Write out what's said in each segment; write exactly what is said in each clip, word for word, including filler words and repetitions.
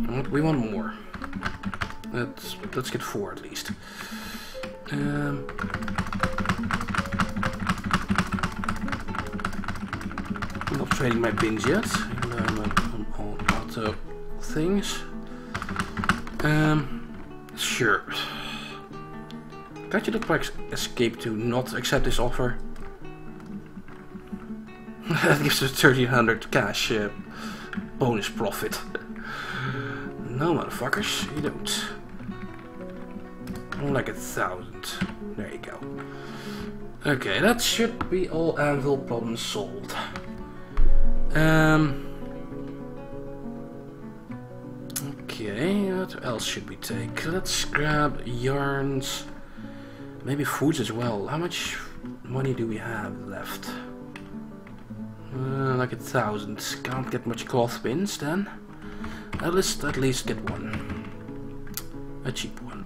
We want more. Let's let's get four at least. Um, I'm not trading my bins yet. I'm on all auto things. Um, sure. Can't you look like escape to not accept this offer? That gives us thirteen hundred cash uh, bonus profit. No, motherfuckers, you don't. More like a thousand. There you go. Okay, that should be all anvil problems solved. Um. Okay, what else should we take? Let's grab yarns. Maybe foods as well. How much money do we have left? Uh, like a thousand. Can't get much cloth bins then. At least, at least get one. A cheap one.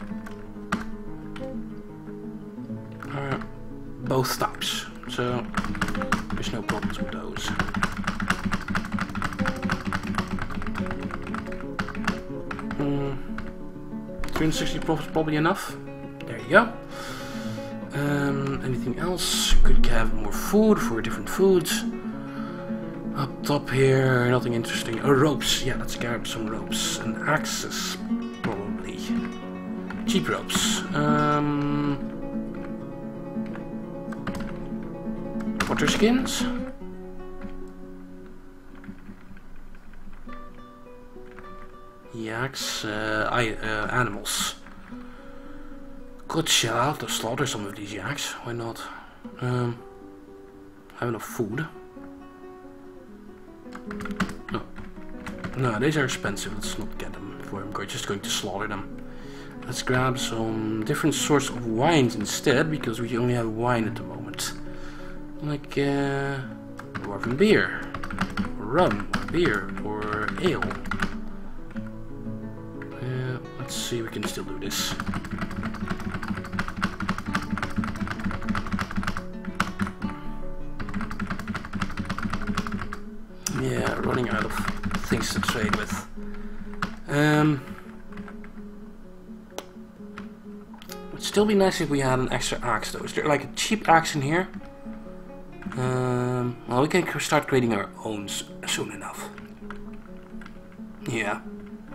Uh, both types. So there's no problems with those. Mm, three hundred sixty profits probably enough. There you go. Um, anything else? Could have more food for different foods. Up top here, nothing interesting. Oh, ropes. Yeah, let's grab some ropes. And axes, probably. Cheap ropes. Um, water skins. Yaks. Uh, I, uh, animals. Good shell out to slaughter some of these yaks. Why not? Um, have enough food. No. No, these are expensive. Let's not get them. For I'm just going to slaughter them. Let's grab some different sorts of wines instead, because we only have wine at the moment. Like uh, dwarven beer, or rum, or beer, or ale. Uh, let's see, we can still do this. Yeah, running out of things to trade with. Um, it'd still be nice if we had an extra axe though. Is there like a cheap axe in here? Um, well, we can start creating our own soon enough. Yeah.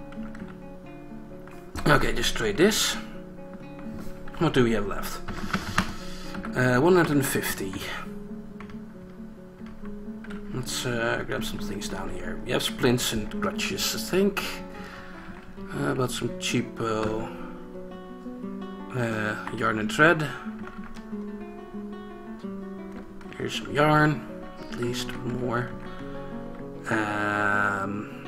Okay, just trade this. What do we have left? Uh, one hundred fifty. Let's uh, grab some things down here. We have splints and crutches, I think. Uh, about some cheap uh, uh, yarn and thread. Here's some yarn, at least more. Um,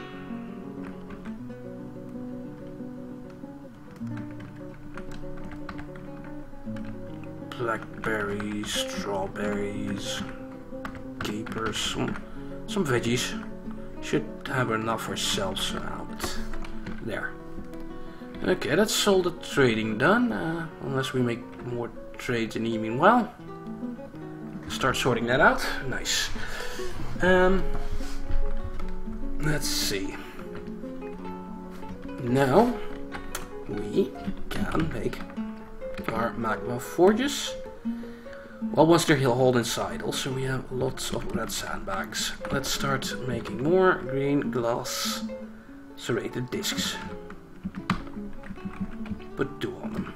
blackberries, strawberries. Capers, some, some veggies. Should have enough ourselves now, but there. Okay, that's all the trading done, uh, unless we make more trades in the meanwhile. Start sorting that out. Nice. Um, let's see. Now we can make our magma forges. Well, once they're hauled inside, also we have lots of red sandbags. Let's start making more green glass serrated discs. Put two on them.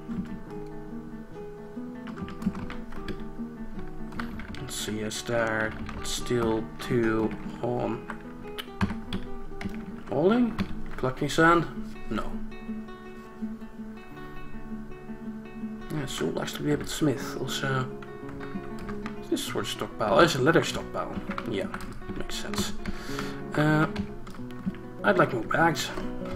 Let's see, is there still two on hauling? Collecting sand? No. Yeah, so we'll actually be able to smith. Also, is this sort of stockpile? Oh, it's a leather stockpile. Yeah, makes sense. Uh, I'd like more bags.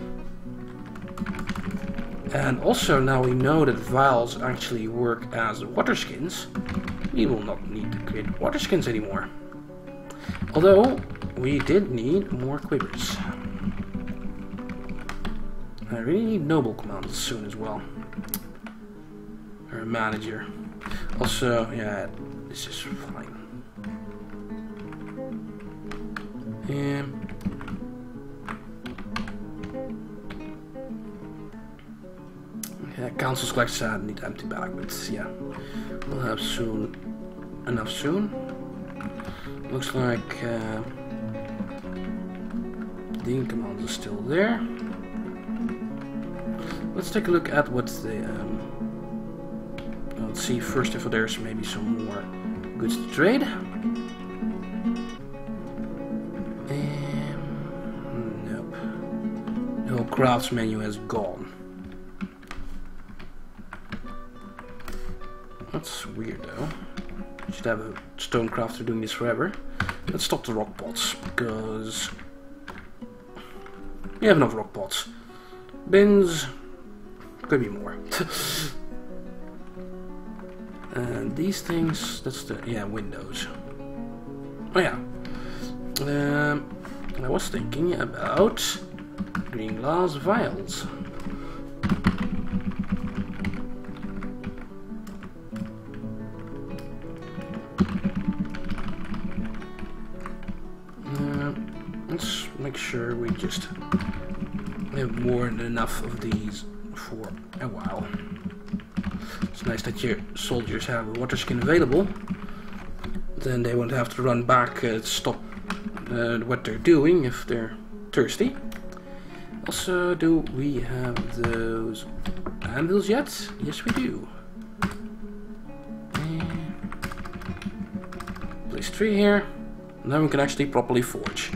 And also, now we know that vials actually work as water skins, we will not need to create water skins anymore. Although, we did need more quivers. I really need noble commands soon as well. Or a manager. Also, yeah, this is fine. Um, Yeah, council's quite sad, need empty bag, but yeah, we'll have soon enough soon. Looks like uh, the command is still there. Let's take a look at what the. Um, let's see first if there's maybe some more goods to trade. Um, nope. The whole crafts menu has gone. That's weird though. Should have a stone crafter doing this forever. Let's stop the rock pots because we have enough rock pots. Bins could be more. And these things, that's the yeah windows. Oh yeah. Um, I was thinking about green glass vials. Let's make sure we just have more than enough of these for a while. It's nice that your soldiers have water skin available. Then they won't have to run back and stop uh, what they're doing if they're thirsty. Also, do we have those anvils yet? Yes, we do. And place three here. Now we can actually properly forge.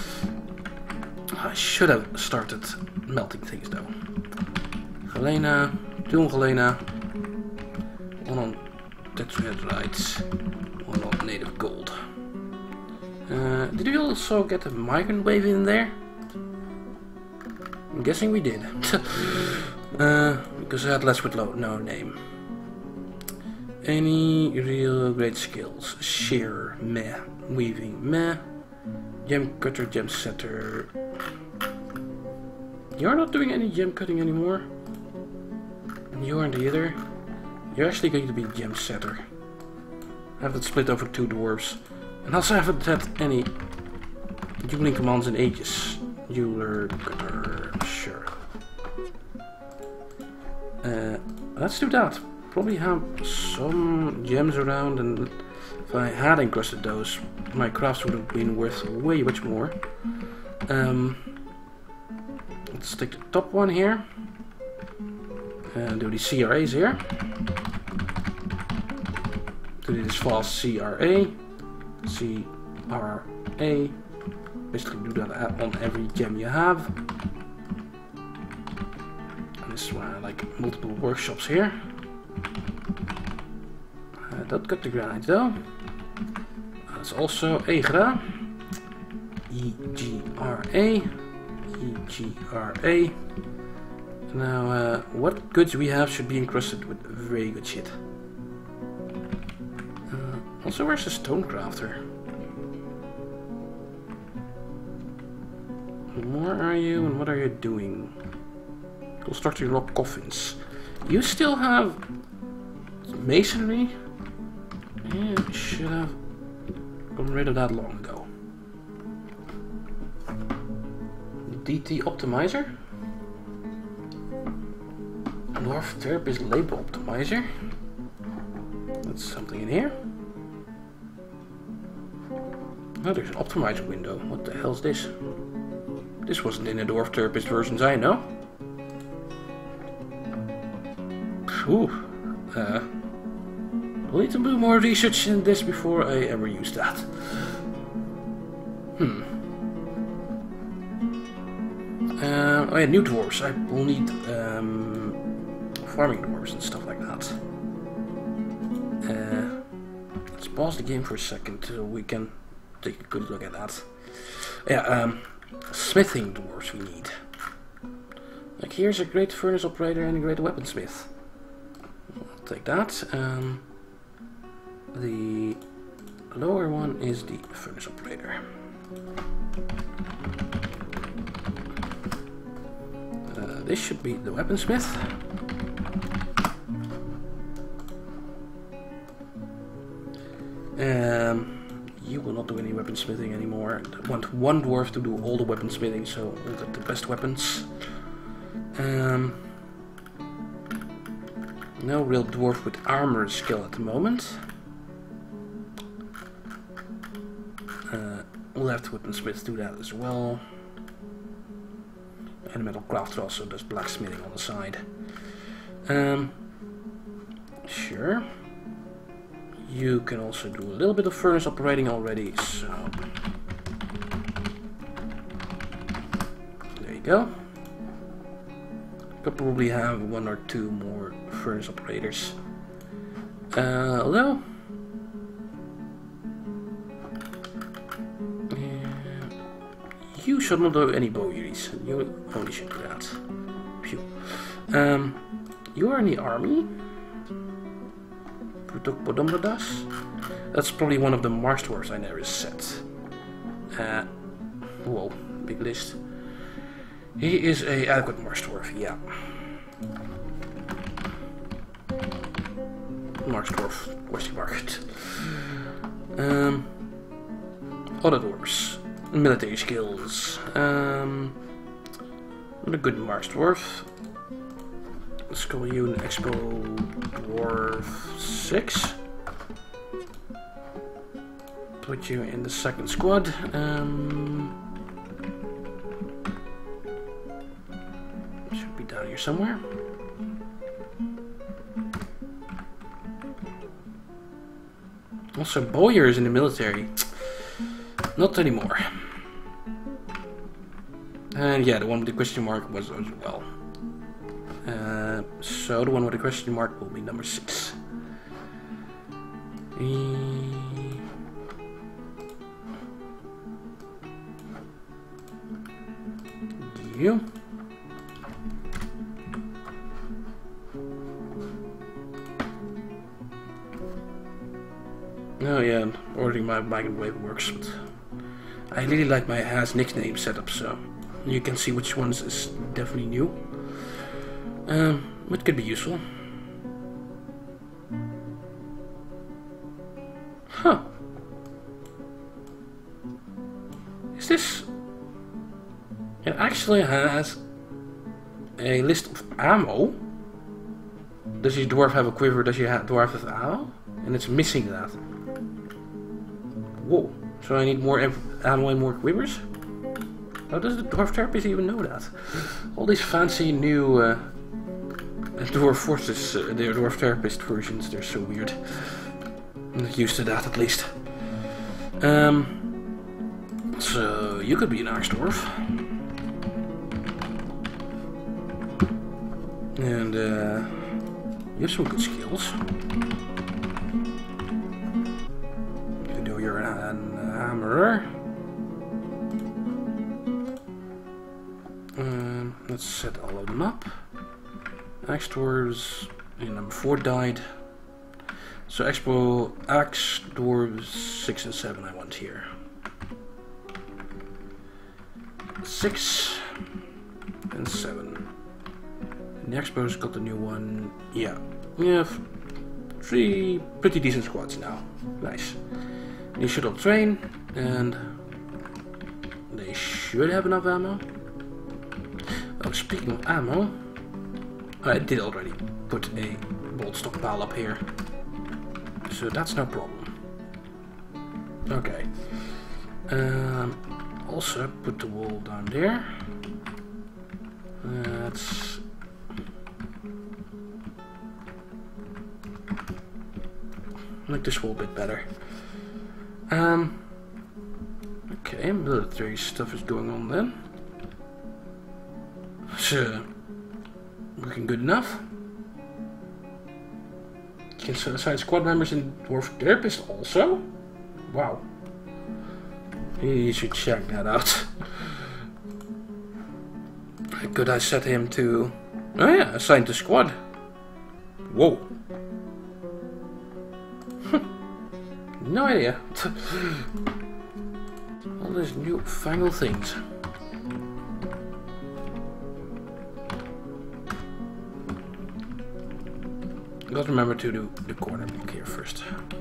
I should have started melting things though. Galena, two Galena, one on tetrahedrite, one on native gold. Uh, did we also get a migrant wave in there? I'm guessing we did. uh, because I had less with low, no name. Any real great skills? Shearer, meh. Weaving, meh. Gem cutter, gem setter. You're not doing any gem cutting anymore. And you aren't either. You're actually going to be a gem setter. I have that split over two dwarves. And also I haven't had any dueling commands in ages. Jeweler, cutter, sure. Uh, let's do that. Probably have some gems around, and if I had encrusted those, my crafts would have been worth way much more. Um, let's take the top one here and do the C R As here. Do this fast C R A, C R A. Basically do that on every gem you have. And this is why I like multiple workshops here. Uh, don't cut the granite though. That's also Egra. E G R A. E G R A. Now, uh, what goods we have should be encrusted with very good shit. Uh, also, where's the stone crafter? Where are you and what are you doing? Constructing rock coffins. You still have masonry? Yeah, we should have gotten rid of that long ago. D T optimizer? Dwarf therapist labor optimizer? That's something in here. Oh, there's an optimizer window. What the hell's this? This wasn't in the dwarf therapist versions I know. Ooh. Uh, I'll need to do more research in this before I ever use that. Hmm. Uh, oh yeah, new dwarves. I will need um, farming dwarves and stuff like that. Uh, let's pause the game for a second so we can take a good look at that. Yeah, um, smithing dwarves we need. Like here's a great furnace operator and a great weaponsmith. I'll take that. Um, the lower one is the furnace operator. Uh, this should be the weaponsmith. Um, you will not do any weaponsmithing anymore. I want one dwarf to do all the weaponsmithing, so we'll get the best weapons. Um, No real dwarf with armor skill at the moment. Uh, left weaponsmiths do that as well. And the metal crafter also does blacksmithing on the side. Um, sure. You can also do a little bit of furnace operating already, so there you go. Could probably have one or two more furnace operators. Uh, although uh, you should not do any bow duties. You only should do that. Phew. Um, you are in the army. That's probably one of the Marksdwarfs I never set. Uh, whoa, big list. He is a adequate Marksdwarf, yeah. Marksdwarf, question mark. Um, other dwarves, military skills. Um, not a good Marksdwarf. Let's call you an Expo Dwarf six. Put you in the second squad. Um, should be down here somewhere. Also, Bowyer is in the military. Not anymore. And yeah, the one with the question mark was as well. Uh, so the one with the question mark will be number six. E you. Oh yeah, ordering my bike and wave works, but I really like my has nickname setup, so you can see which ones is definitely new. Um, it could be useful. Huh. Is this... It actually has a list of ammo. Does your dwarf have a quiver? Does your dwarf have ammo? And it's missing that. Whoa. So I need more ammo and more quivers? How does the dwarf therapist even know that? All these fancy new... Uh, Dwarf Forces, uh, the Dwarf Therapist versions, they're so weird. I'm not used to that, at least. Um, so, you could be an Archdwarf. And, uh, you have some good skills. You know you're an hammerer. Um, let's set all of them up. Axe Dwarves in number four died. So Expo Axe Dwarves six and seven I want here. Six and seven. And the Expo's got the new one. Yeah. We have three pretty decent squads now. Nice. And you should all train, and they should have enough ammo. Oh, speaking of ammo, I did already put a bolt stockpile up here, so that's no problem. Okay. Um, also put the wall down there. Let's make this wall a bit better. Um. Okay, military stuff is going on then. So. Looking good enough. You can set aside squad members and Dwarf Therapist also? Wow. You should check that out. Could I set him to... Oh yeah, assigned to squad. Whoa. No idea. All these newfangled things. Let's remember to do the corner block here first.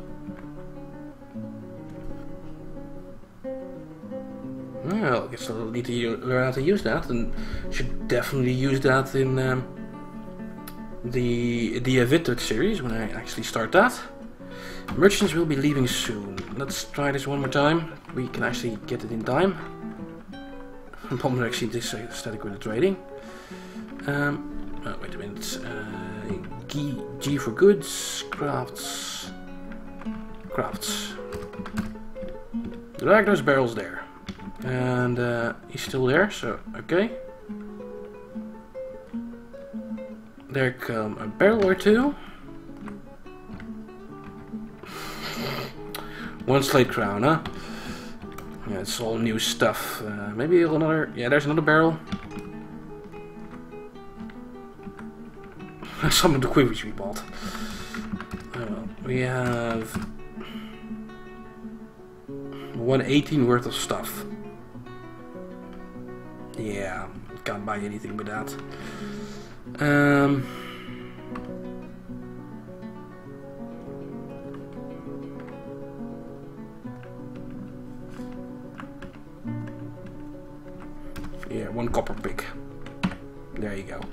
Well, I guess I'll need to learn how to use that, and should definitely use that in um, the D F twenty series when I actually start that. Merchants will be leaving soon. Let's try this one more time. We can actually get it in time. Problem is actually this uh, static with the trading. Um, oh, wait a minute. Uh, G, G for goods, crafts, crafts. Drag those barrels there, and uh, he's still there. So okay. There come a barrel or two. One slate crown, huh? Yeah, it's all new stuff. Uh, maybe another. Yeah, there's another barrel. Some of the quivers we bought. Uh, we have one eighteen worth of stuff. Yeah, can't buy anything with that. Um. Yeah, one copper pick. There you go.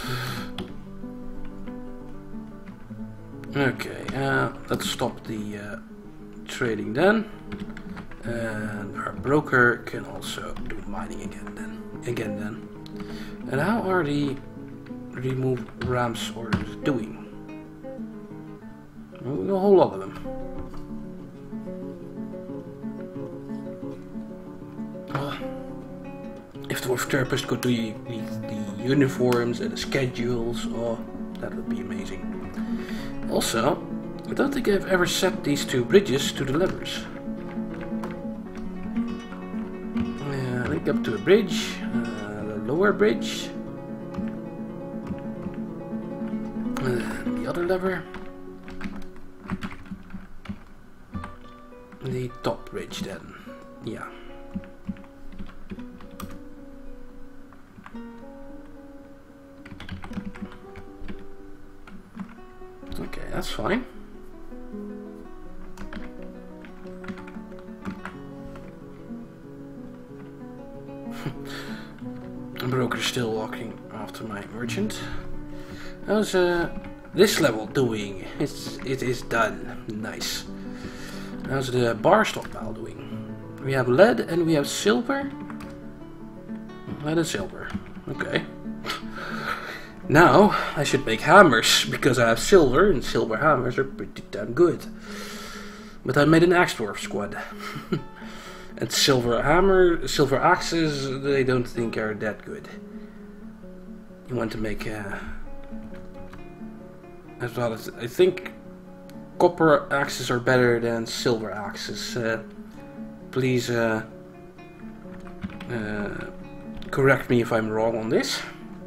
Okay, uh, let's stop the uh, trading then, and our broker can also do mining again then. Again then. And how are the remove ramps orders doing? Well, a whole lot of them. Oh. If the Dwarf Therapist could do the, the, the uniforms and the schedules, oh, that would be amazing. Also, I don't think I've ever set these two bridges to the levers. Uh, link up to a bridge, uh, the lower bridge, and the other lever, the top bridge then, yeah. Okay, that's fine. The broker's still walking after my merchant. How's uh, this level doing? It's, it is done. Nice. How's the bar stockpile doing? We have lead and we have silver. Lead and silver. Okay. Now, I should make hammers, because I have silver, and silver hammers are pretty damn good. But I made an axe dwarf squad. And silver hammer, silver axes, they don't think are that good. You want to make a... As well as, I think copper axes are better than silver axes. Uh, please uh, uh, correct me if I'm wrong on this.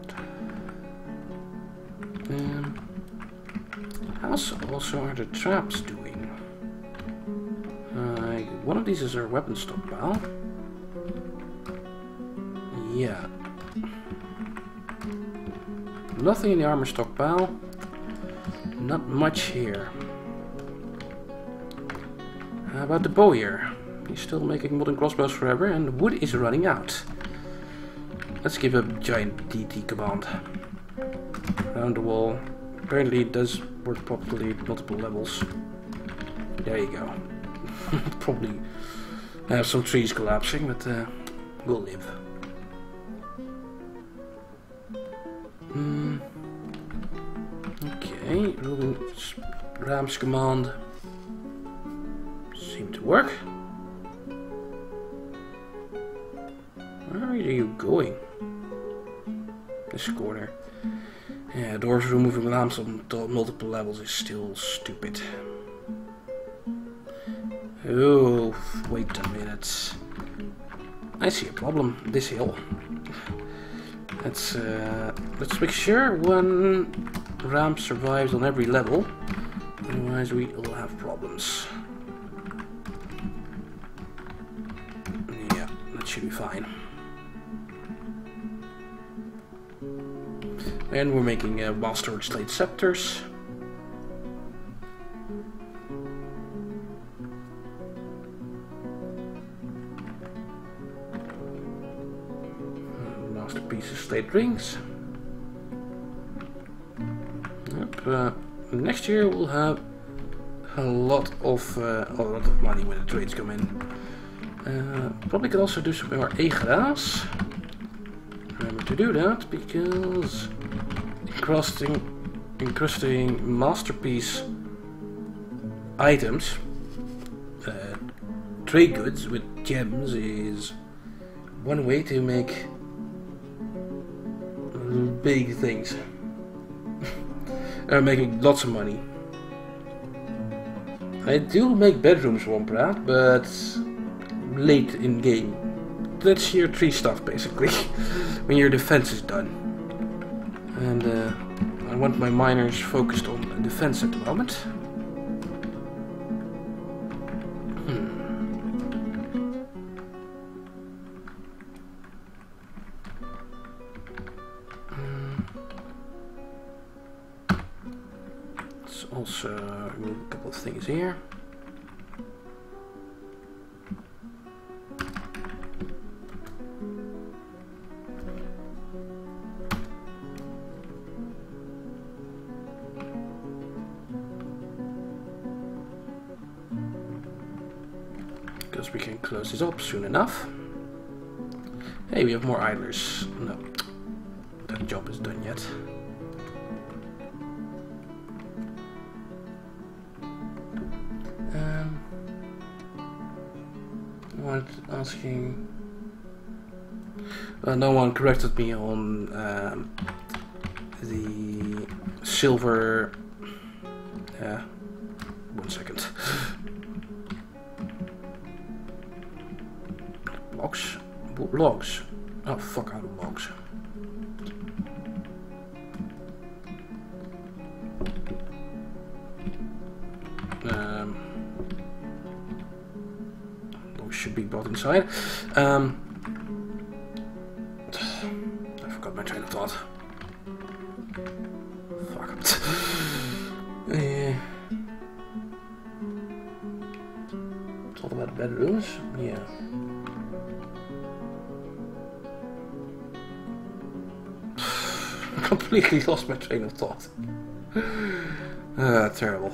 Um, also, also are the traps doing? Uh, one of these is our weapon stockpile. Yeah. Nothing in the armor stockpile. Not much here. How about the bowyer? He's still making modern crossbows forever, and wood is running out. Let's give a giant D T command. Around the wall. Apparently it does work properly at multiple levels. There you go. Probably have some trees collapsing, but uh, we'll live. Mm. Okay, Ruben Ram's command seemed to work. Where are you going? This corner. Yeah, dwarves removing lamps on multiple levels is still stupid. Oh, wait a minute. I see a problem. This hill. Let's uh, let's make sure one ramp survives on every level. Otherwise, we will have problems. Yeah, that should be fine. And we're making uh, wild storage slate scepters. Uh, masterpieces slate rings. Yep, uh, next year we'll have a lot of uh, a lot of money when the trades come in. Uh, probably could also do some more egras. Remember to do that because encrusting, encrusting masterpiece items, uh, trade goods with gems is one way to make big things. uh, making lots of money. I do make bedrooms, Womprat, but late in game. That's your tree stuff basically, when your defense is done. And uh, I want my miners focused on defense at the moment. Also remove a couple of things here. Because we can close this up soon enough. Hey, we have more idlers. No, that job is done yet. Asking. Uh, no one corrected me on um, the silver. Uh, one second. Logs? Logs? Oh, fuck out of logs. Um. Should be brought inside. Um, I forgot my train of thought. Fuck it. uh, talk about bedrooms. Yeah. Completely lost my train of thought. uh, terrible.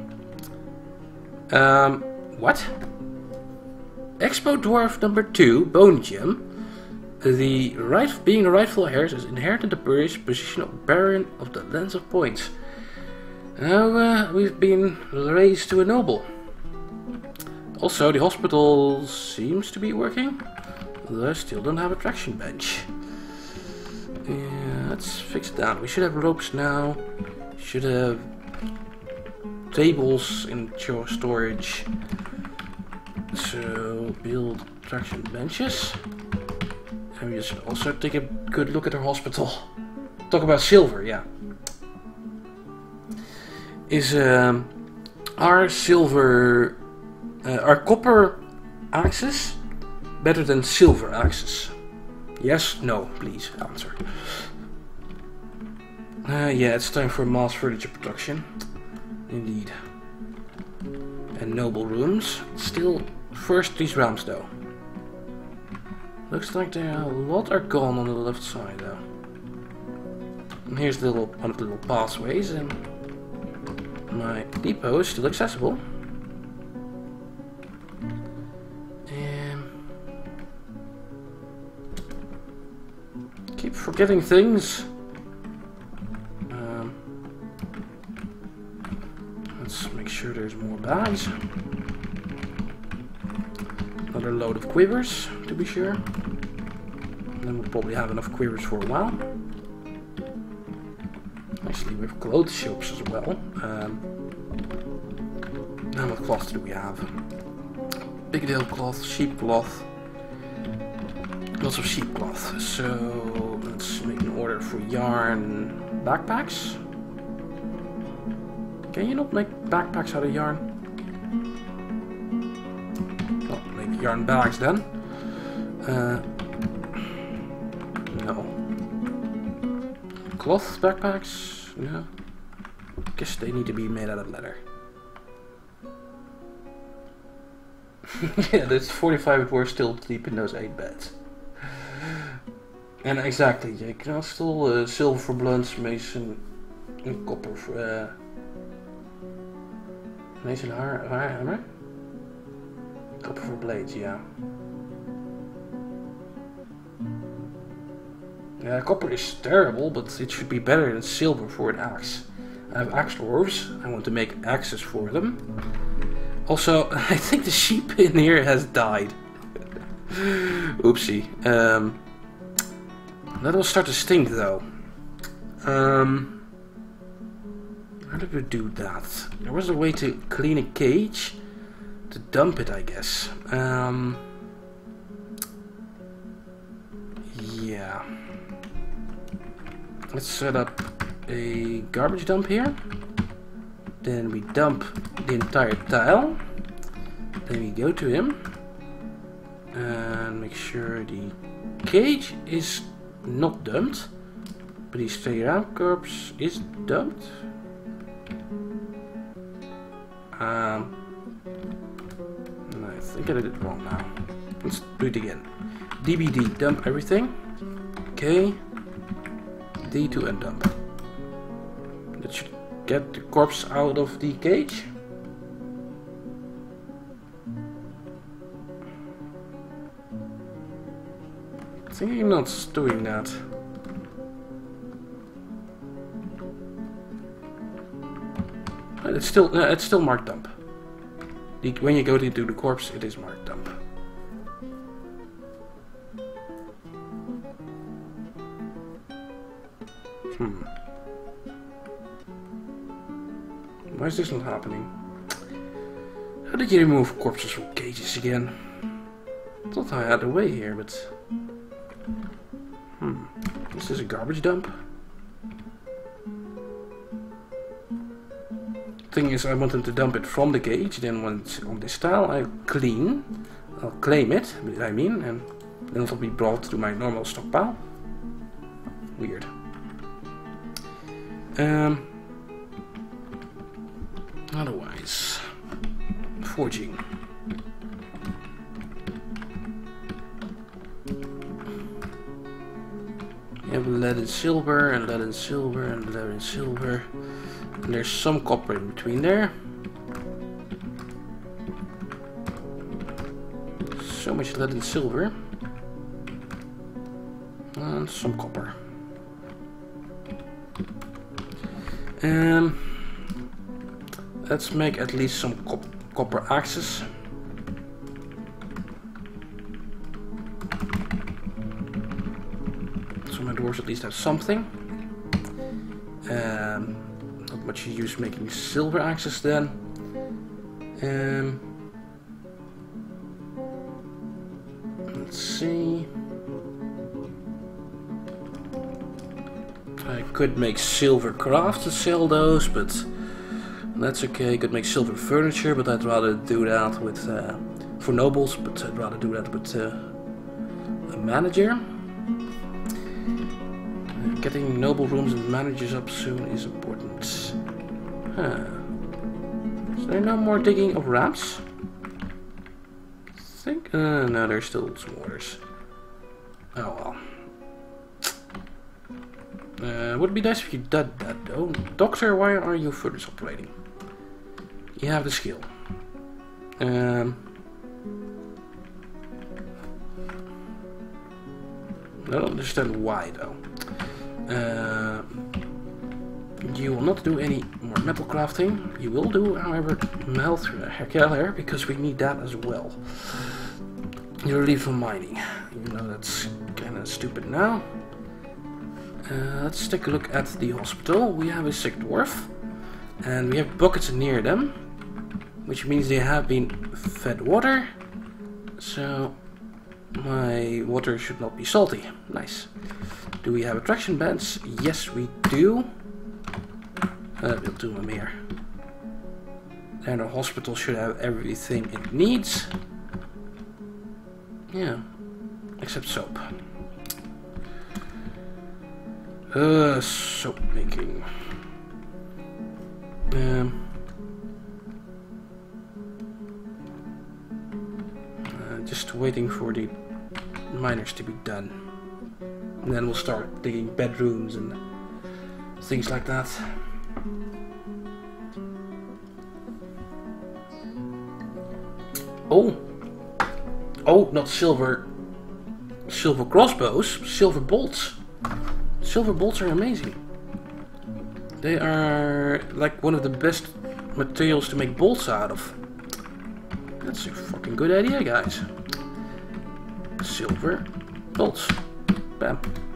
Um, what? Expo Dwarf number two, Bone Gem. The right, being the rightful heir is inherited the British position of Baron of the Lands of Points. Now uh, we've been raised to a noble. Also, the hospital seems to be working, although I still don't have a traction bench. Yeah, let's fix that. We should have ropes now. Should have tables in storage. So build traction benches, and we should also take a good look at our hospital. Talk about silver, yeah. Is um, our silver, uh, our copper axis better than silver axis? Yes, no, please answer. Uh, yeah, it's time for mass furniture production, indeed. And noble rooms, still. First these ramps though. Looks like there are a lot are gone on the left side though. And here's the little one of the little pathways, and my depot is still accessible. And keep forgetting things. Um, let's make sure there's more bags. Another load of quivers, to be sure. And then we'll probably have enough quivers for a while. Actually, we have clothes shops as well. Um, now what cloth do we have? Pigtail cloth, sheep cloth. Lots of sheep cloth. So let's make an order for yarn backpacks. Can you not make backpacks out of yarn? Yarn bags then. Uh, no. Cloth backpacks? No. Guess they need to be made out of leather. Yeah, that's forty-five we're still deep in those eight beds. And exactly, Jake. You know, still uh, silver blunts, mason, Een copper voor... Uh, Deze haar, haarhammer? Copper for blades, yeah. Yeah, copper is terrible, but it should be better than silver for an axe. I have axe dwarves. I want to make axes for them. Also, I think the sheep in here has died. Oopsie. Um, that will start to stink, though. Um... How did we do that? There was a way to clean a cage, to dump it, I guess. Um, yeah. Let's set up a garbage dump here. Then we dump the entire tile. Then we go to him and make sure the cage is not dumped, but his stay around corpse is dumped. Um, I think I did it wrong now. Let's do it again. D B D, dump everything. Okay. D to undump. That should get the corpse out of the cage. I think I'm not doing that. It's still uh, it's still marked dump. The, when you go into the corpse, it is marked dump. Hmm. Why is this not happening? How did you remove corpses from cages again? I thought I had a way here, but hmm. This is a garbage dump. Thing is, I want them to dump it from the cage. Then when it's on this tile, I clean, I'll claim it. I mean, and then it'll be brought to my normal stockpile. Weird. Um. Otherwise, forging. You have lead and silver, and lead and silver, and lead and silver. And there's some copper in between there. So much lead and silver. And some copper. Um, let's make at least some cop copper axes. So my dwarves at least have something. Um, not much use making silver axes then. Um, let's see. I could make silver crafts to sell those, but that's okay. I could make silver furniture, but I'd rather do that with uh, for nobles. But I'd rather do that with uh, a manager. Getting noble rooms and managers up soon is important. Huh. Is there no more digging of ramps? I think. Uh, no, there's still some orders. Oh well. Uh, would be nice if you did that though. Doctor, why are you furnace operating? You have the skill. Um, I don't understand why though. Uh, you will not do any more metal crafting. You will do, however, melt hair because we need that as well. You're relieved from mining. Even though that's kind of stupid now. Uh, let's take a look at the hospital. We have a sick dwarf, and we have buckets near them, which means they have been fed water. So my water should not be salty. Nice. Do we have attraction bands? Yes, we do. Uh, we'll do them here. And the hospital should have everything it needs. Yeah, except soap. Uh, soap making. Um, uh, just waiting for the miners to be done. And then we'll start digging bedrooms and things like that. Oh, oh, not silver, silver crossbows, silver bolts. Silver bolts are amazing. They are like one of the best materials to make bolts out of. That's a fucking good idea, guys. Silver bolts. Bam.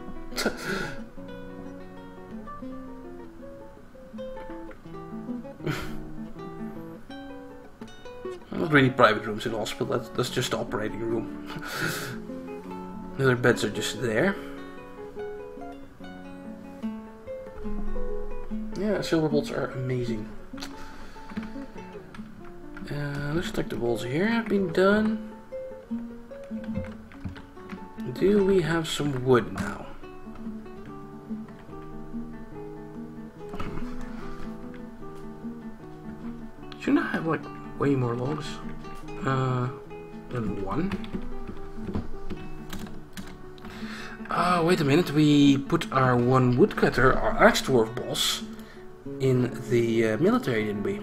Not really private rooms in the hospital, that's, that's just the operating room. The other beds are just there. Yeah, silver bolts are amazing. Uh, looks like the walls here have been done. Do we have some wood now? Shouldn't I have like way more logs uh, than one? Oh, wait a minute, we put our one woodcutter, our axe dwarf boss, in the uh, military, didn't we?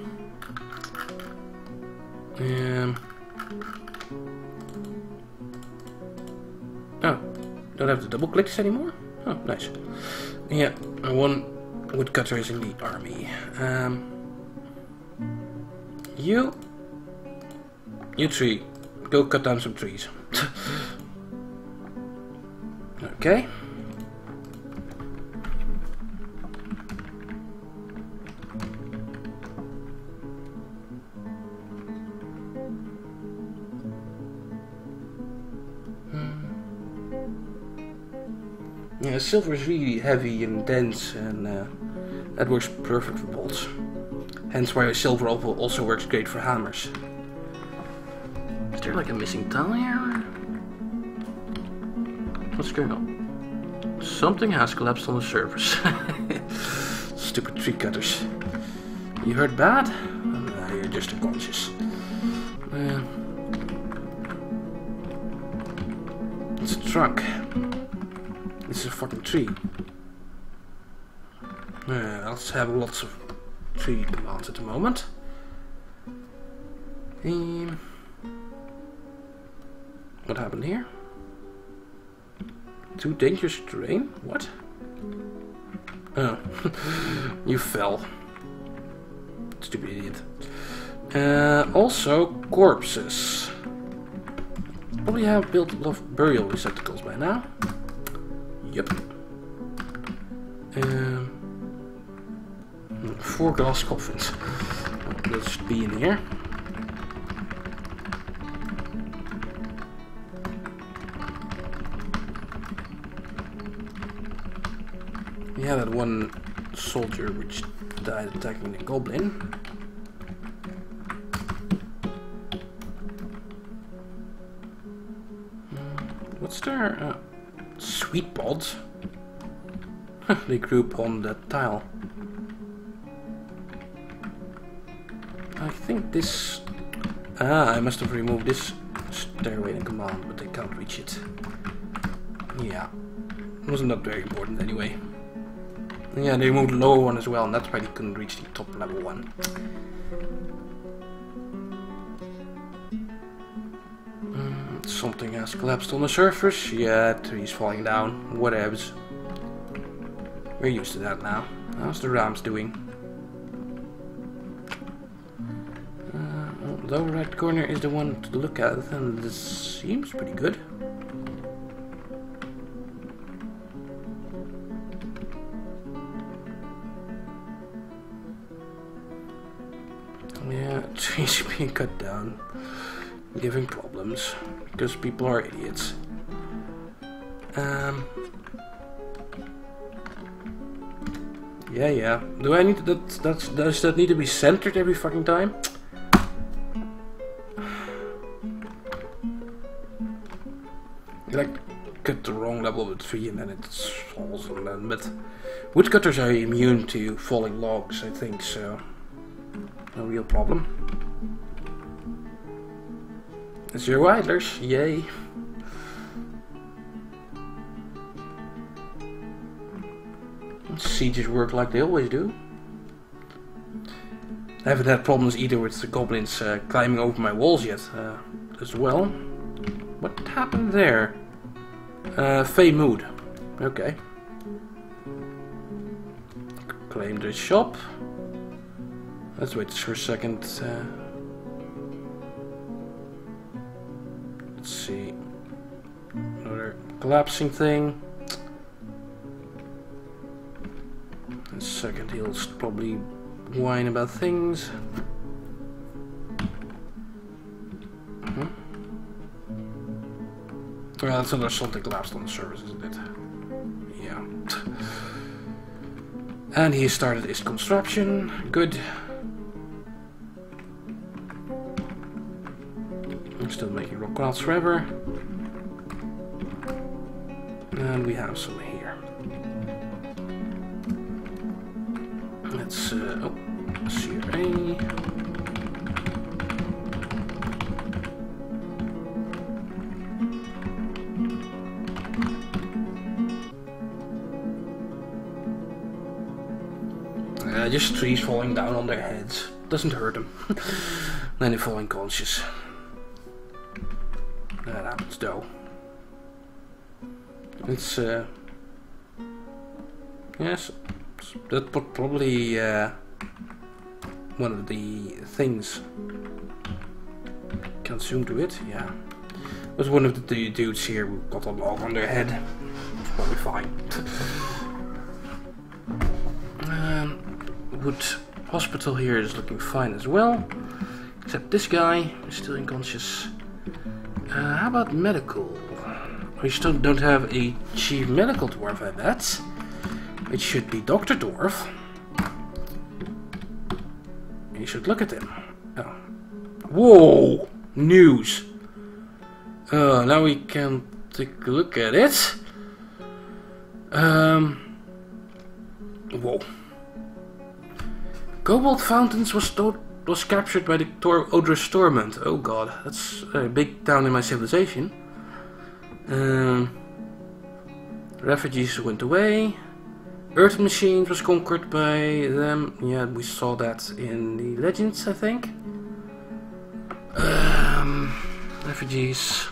Um, oh, don't have the double clicks anymore? Oh, nice. Yeah, our one woodcutter is in the army. Um, you, you three, go cut down some trees. Okay. Yeah, silver is really heavy and dense, and uh, that works perfect for bolts. Hence why silver also works great for hammers. Is there like a missing tile here? What's going on? Something has collapsed on the surface. Stupid tree cutters. You heard bad? Oh, no, you're just unconscious. Uh, it's a trunk. This is a fucking tree. Uh, let's have lots of tree commands at the moment. Um, what happened here? Too dangerous terrain? What? Oh, you fell. Stupid idiot. Uh, also, corpses. Probably have built a lot of burial receptacles by now. Yep. Um, four glass coffins. That should be in here. We had that one soldier which died attacking the goblin. What's there? Uh, sweet pods? They grew upon that tile. I think this... Ah, I must have removed this stairway in command, but they can't reach it. Yeah. Wasn't that very important anyway. Yeah, they removed the lower one as well, and that's why they couldn't reach the top level one. Mm, something has collapsed on the surface. Yeah, trees falling down. Whatevs. We're used to that now. How's the Rams doing? Uh, well, lower right corner is the one to look at, and this seems pretty good. Yeah, trees being cut down, giving problems because people are idiots. Um. Yeah, yeah. Do I need to, that? That's does that need to be centered every fucking time? You like cut the wrong level of the tree and then it falls on them. But woodcutters are immune to falling logs, I think so. No real problem. Zero idlers, yay. Sieges work like they always do. I haven't had problems either with the goblins uh, climbing over my walls yet, uh, as well. What happened there? Uh, Fey Mood. Okay. Claim the shop. Let's wait for a second. Uh, let's see. Another collapsing thing. In a second, he'll probably whine about things. Hmm? Well, that's another something collapsed on the surface, isn't it? Yeah. And he started his construction. Good. I'm still making rock clouds forever. And we have some here. Let's, uh, oh, C R A. Uh, just trees falling down on their heads. Doesn't hurt them. Then they fall unconscious. That happens though. It's, uh... yes, that would probably, uh... one of the things. Can't zoom to it, yeah. It was one of the dudes here who got a log on their head. It's probably fine. um, Wood Hospital here is looking fine as well. Except this guy is still unconscious. Uh, how about medical? We still don't have a chief medical dwarf, I bet. It should be Doctor Dwarf. You should look at him. Oh. Whoa! News! Uh, now we can take a look at it. Um. Whoa. Cobalt Fountains was was captured by the Odrous Torment. Oh god, that's a big town in my civilization. Um, refugees went away. Earth Machines was conquered by them. Yeah, we saw that in the Legends, I think. Um, refugees.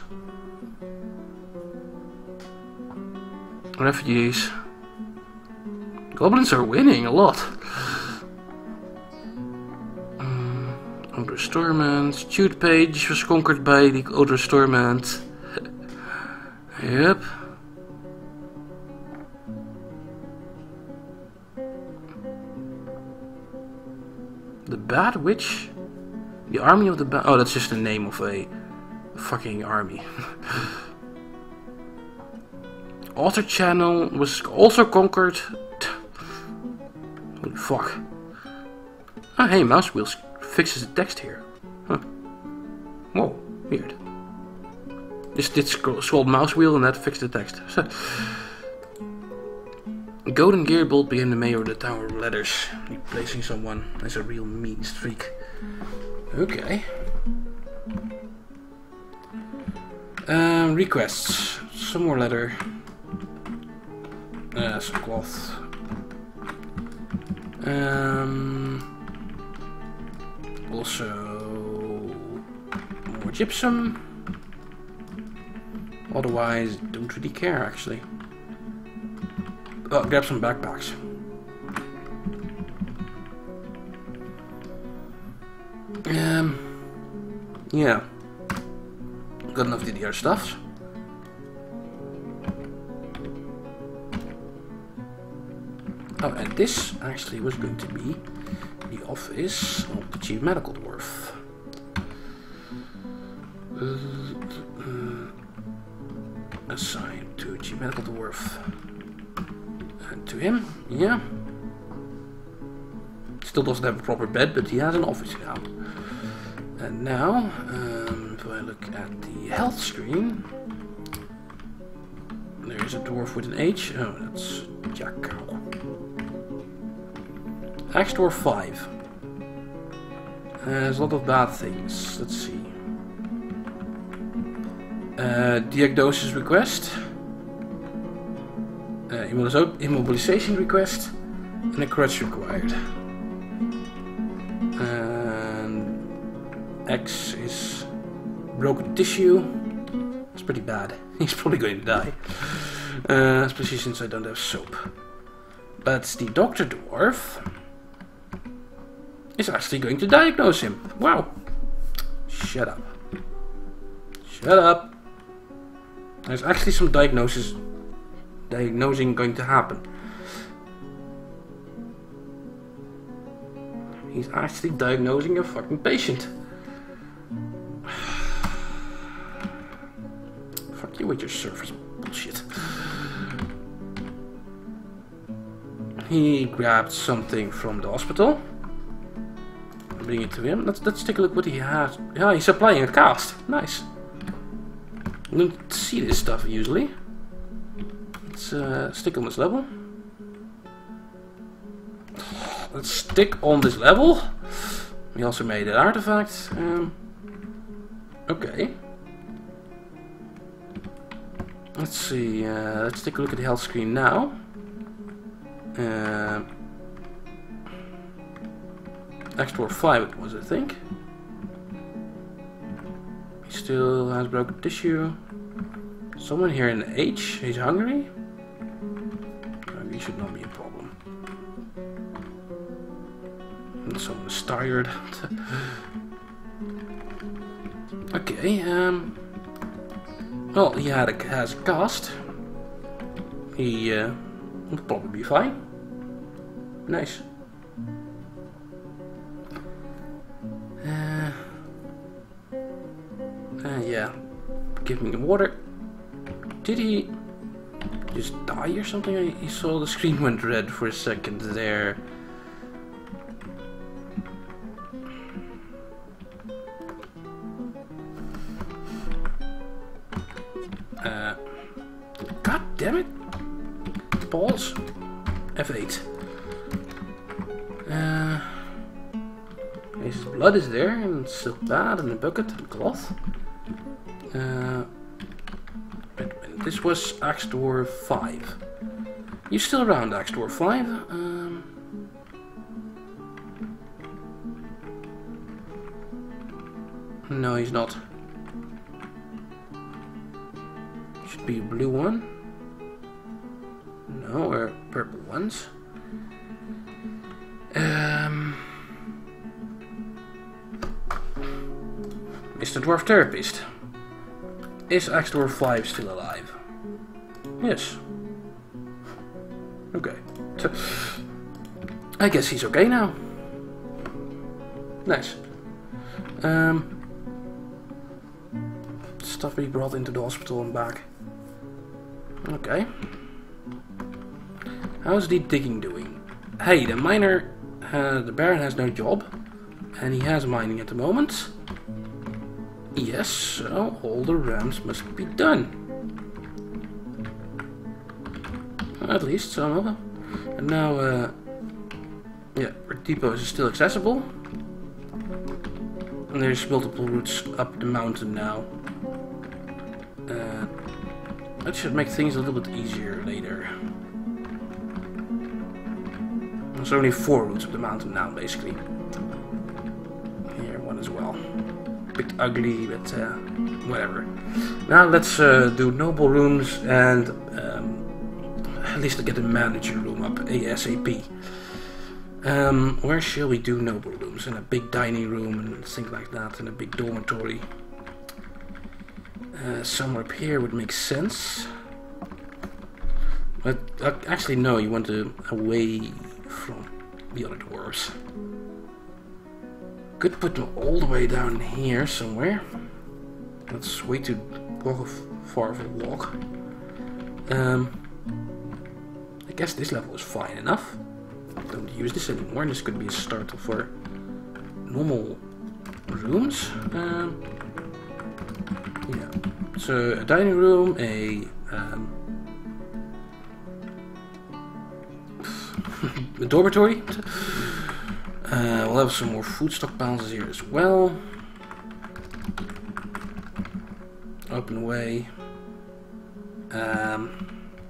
Refugees. Goblins are winning a lot. Um, Odrous Torment. Jude Page was conquered by the Odrous Torment. Yep. The Bad Witch? The Army of the Bad... Oh, that's just the name of a fucking army. Alter Channel was also conquered. Holy fuck. Oh, hey, Mouse Wheels fixes the text here. Huh. Whoa, weird. Just did scroll, scroll mouse wheel and that fixed the text. So, Golden Gearbolt became the mayor of the Tower of Letters, replacing someone as a real mean streak. Okay. Um, requests. Some more leather. Uh, some cloth. Um, also more gypsum. Otherwise, don't really care actually. Oh, grab some backpacks. Um, yeah. Got enough D D R stuffs. Oh, and this actually was going to be the office of the Chief Medical Dwarf. Uh, uh, assigned to Chief Medical Dwarf. And to him, yeah. Still doesn't have a proper bed, but he has an office now. And now, um, if I look at the health screen, there's a dwarf with an H. Oh, that's Jack. Axe Dwarf five. Uh, there's a lot of bad things. Let's see. Uh, diagnosis request. Uh, immobilization request. And a crutch required. Uh, X is broken tissue. That's pretty bad. He's probably going to die. Uh, especially since I don't have soap. But the Doctor Dwarf is actually going to diagnose him. Wow. Shut up. Shut up. There's actually some diagnosis, diagnosing going to happen. He's actually diagnosing a fucking patient. Fuck you with your surface bullshit. He grabbed something from the hospital. Bring it to him. Let's let's take a look what he has. Yeah, he's applying a cast. Nice. I don't see this stuff usually. Let's uh, stick on this level. Let's stick on this level. We also made an artifact. Um, okay. Let's see. Uh, let's take a look at the health screen now. Uh, X four five it was, I think. He still has broken tissue. Someone here in H. He's hungry. Hungry should not be a problem. And someone is tired. Okay. Um. Well, he had a has a cast. He uh, will probably be fine. Nice. Uh, uh, yeah. Give me the water. Did he just die or something? I, I saw the screen went red for a second there. Uh, God damn it! Balls. F eight. Uh, his blood is there, and silk pad, and a bucket, and cloth. Uh, wait a minute. This was Axe Dwarf five. You still around, Axe Dwarf five? Um, no, he's not. Should be a blue one. No, or purple ones. Um, Mister Dwarf Therapist. Is Axe Dwarf five still alive? Yes. Okay. So, I guess he's okay now. Nice. Um, stuff we brought into the hospital and back. Okay. How's the digging doing? Hey, the miner, uh, the Baron has no job, and he has mining at the moment. Yes, so all the ramps must be done. At least some of them. And now, uh, yeah, our depots are still accessible. And there's multiple routes up the mountain now. Uh, that should make things a little bit easier later. There's only four routes up the mountain now, basically. Here, one as well. A bit ugly, but uh, whatever. Now let's uh, do noble rooms and um, at least get the manager room up ASAP. Um, where shall we do noble rooms? In a big dining room and things like that, and a big dormitory. Uh, somewhere up here would make sense. But uh, actually, no, you want to away from the other dwarves. Could put them all the way down here somewhere. That's way too far of a walk. Um, I guess this level is fine enough. Don't use this anymore. This could be a start for normal rooms. Um, yeah. So a dining room, a um, a dormitory. Uh, we'll have some more food stockpiles here as well. Open away. Um,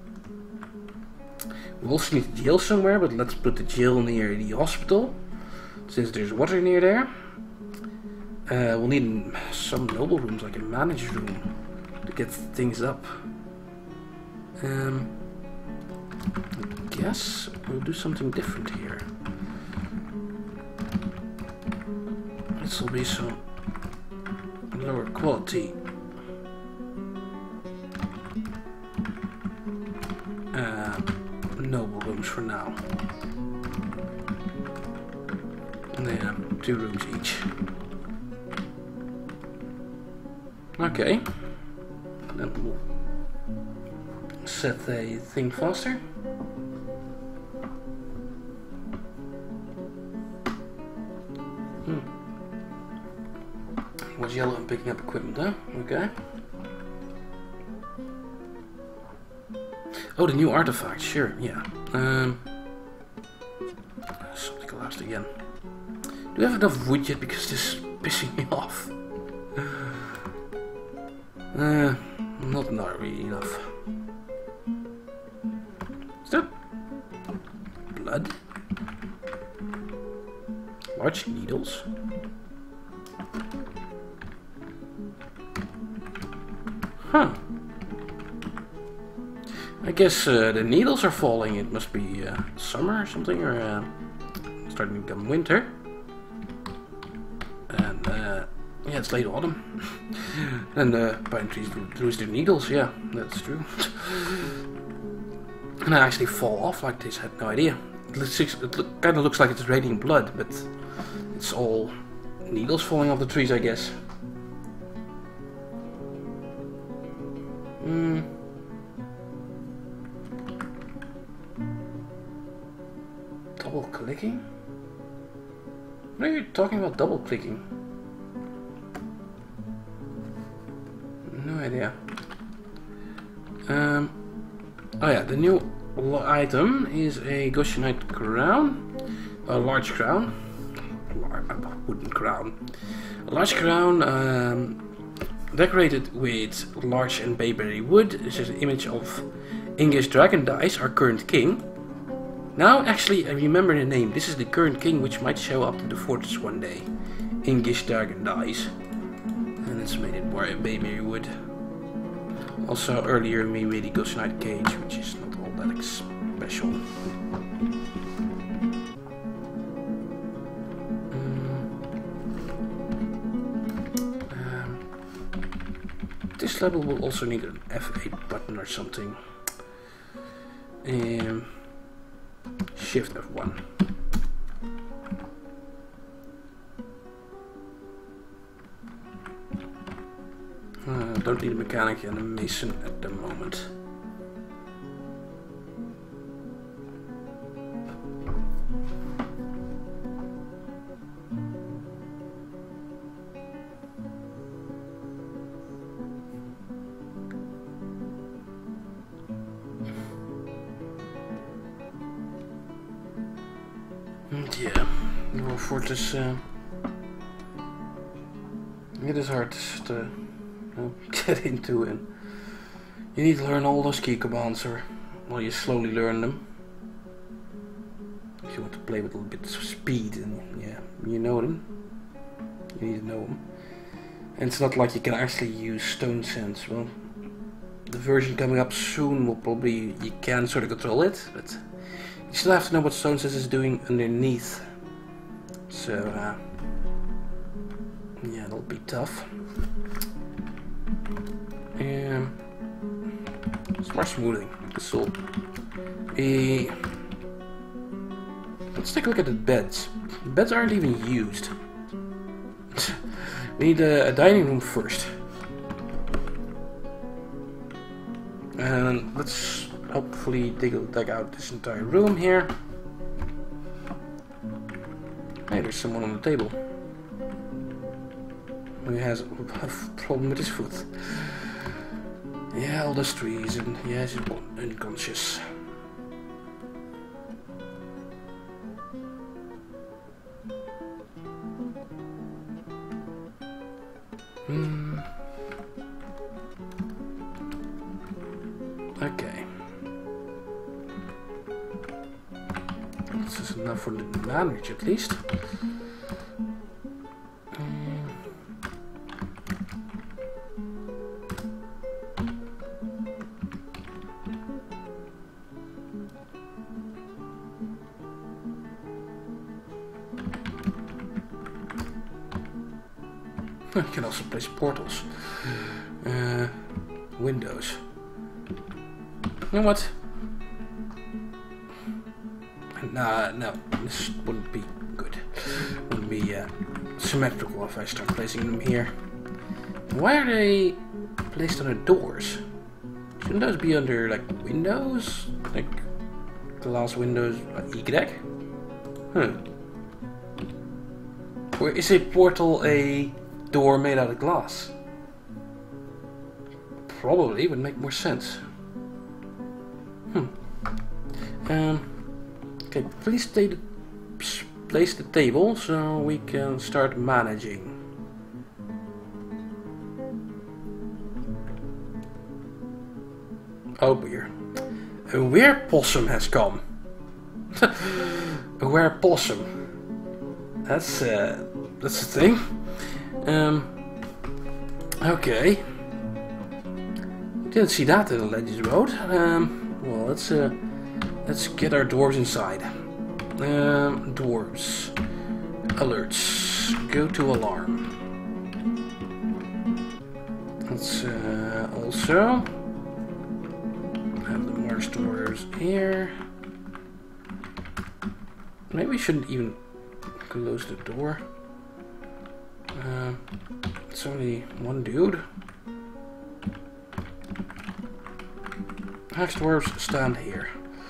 we also need a jail somewhere, but let's put the jail near the hospital, since there's water near there. Uh, we'll need some noble rooms, like a manager room, to get things up. Um, I guess we'll do something different here. This will be some lower quality. Uh, noble rooms for now. And they have two rooms each. Okay. Then we'll set the thing faster. Hmm. Was yellow and picking up equipment, huh? Okay. Oh, the new artifact, sure, yeah. Um, something collapsed again. Do we have enough wood yet? Because this is pissing me off. Uh, not, not really enough. Is that blood? Large needles? Huh. I guess uh, the needles are falling. It must be uh, summer or something, or uh, starting to become winter. And uh, yeah, it's late autumn. And uh, pine trees lose their needles. Yeah, that's true. And I actually fall off like this. I had no idea. It, looks, it look, kind of looks like it's raining blood, but it's all needles falling off the trees, I guess. Hmm. Double clicking? What are you talking about double clicking? No idea. Um, oh yeah, the new item is a Goshenite crown. A large crown. A wooden crown. A large crown um, decorated with larch and bayberry wood. This is an image of English dragon dice, our current king. Now, actually, I remember the name. This is the current king, which might show up to the fortress one day. English dragon dice. And it's made in bayberry wood. Also, earlier we made a Goshenite cage, which is not all that special. Mm. Um, this level will also need an F eight button or something. Um, Shift F one. Uh, don't need a mechanic and a mason at the moment. Yeah, the fortress. Uh, it is hard to uh, get into, and you need to learn all those key commands, or well, you slowly learn them. If you want to play with a little bit of speed, and yeah, you know them. You need to know them. And it's not like you can actually use stone sense. Well, the version coming up soon will probably you can sort of control it, but you still have to know what stone sense is doing underneath. So uh, yeah, it'll be tough. Um, smart smoothing. This will be. Let's take a look at the beds. The beds aren't even used. We need a, a dining room first. And let's hopefully dig, dig out this entire room here. Hey, there's someone on the table who has a problem with his foot. Yeah, all those trees, and yeah, he's unconscious. Hmm. Okay. This is enough for the manager, at least. Um, You can also place portals. Uh, windows. You know what? Nah, no, this wouldn't be good. Wouldn't be uh, symmetrical if I start placing them here. Why are they placed under doors? Shouldn't those be under like windows? Like glass windows, like Y? Huh. Or is a portal a door made out of glass? Probably would make more sense. Hmm. Um. Okay, please stay the, place the table so we can start managing. Oh dear. A werepossum has come. A werepossum. That's uh, that's a thing. Um. Okay. Didn't see that in the Legends Road. Um. Well, let's uh, let's get our dwarves inside. Um. Dwarves. Alerts. Go to alarm. Let's uh, also have the Mars dwarves here. Maybe we shouldn't even close the door. Uh, it's only one dude. Axe dwarves stand here.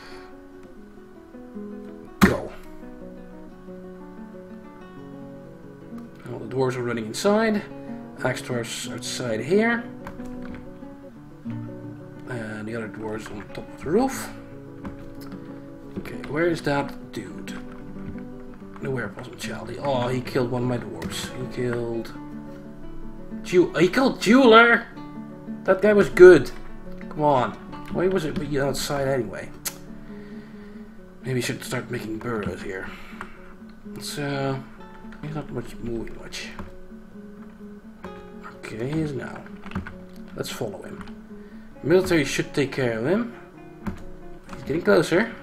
Go. All the dwarves are running inside. Axe dwarves outside here. And the other dwarves on top of the roof. Okay, where is that dude? The werepossum child. Oh, he killed one of my dwarves. He killed... Jew he killed Jeweler! That guy was good. Come on. Why was it outside anyway? Maybe I should start making burrows here. So... he's not much moving much. Okay, he is now. Let's follow him. Military should take care of him. He's getting closer.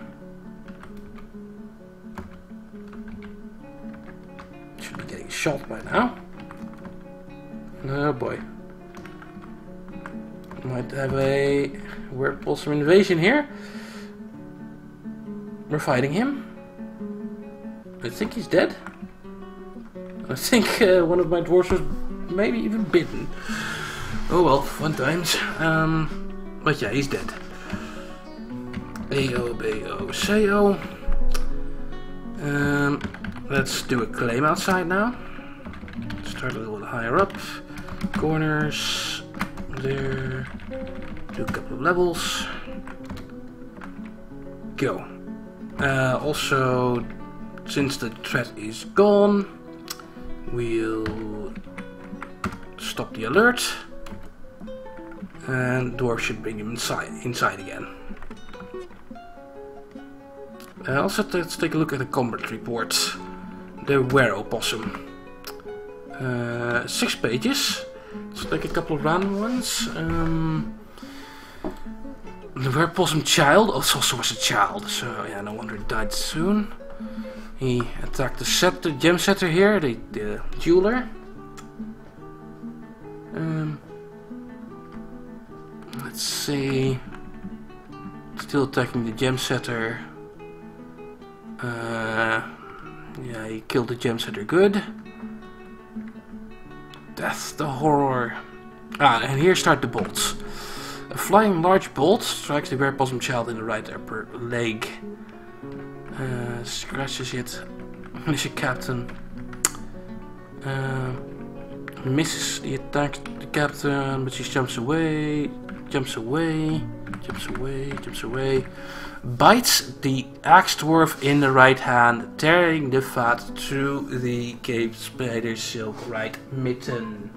Shot by now. Oh boy. Might have a werepossum invasion here. We're fighting him. I think he's dead. I think uh, one of my dwarves was maybe even bitten. Oh well, fun times. Um, but yeah, he's dead. Ayo, bayo, sayo. Um, let's do a claim outside now. Start a little higher up. Corners. There. Do a couple of levels. Go. Uh, also, since the threat is gone, we'll stop the alert. And dwarf should bring him inside, inside again. Uh, also, let's take a look at the combat report. The werepossum. Uh, six pages. Let's take a couple of random ones. Um, the werepossum child also was a child, so yeah, no wonder he died soon. He attacked the set, the gem setter here, the, the jeweler. Um, let's see. Still attacking the gem setter. Uh, yeah, he killed the gem setter. Good. Death, the horror. Ah, and here start the bolts. A flying large bolt strikes the werepossum child in the right upper leg. Uh, scratches it. Mission captain. Uh, misses the attack the captain, but she jumps away. Jumps away. Jumps away. Jumps away. Bites the axe dwarf in the right hand, tearing the fat through the cave spider's silk right mitten.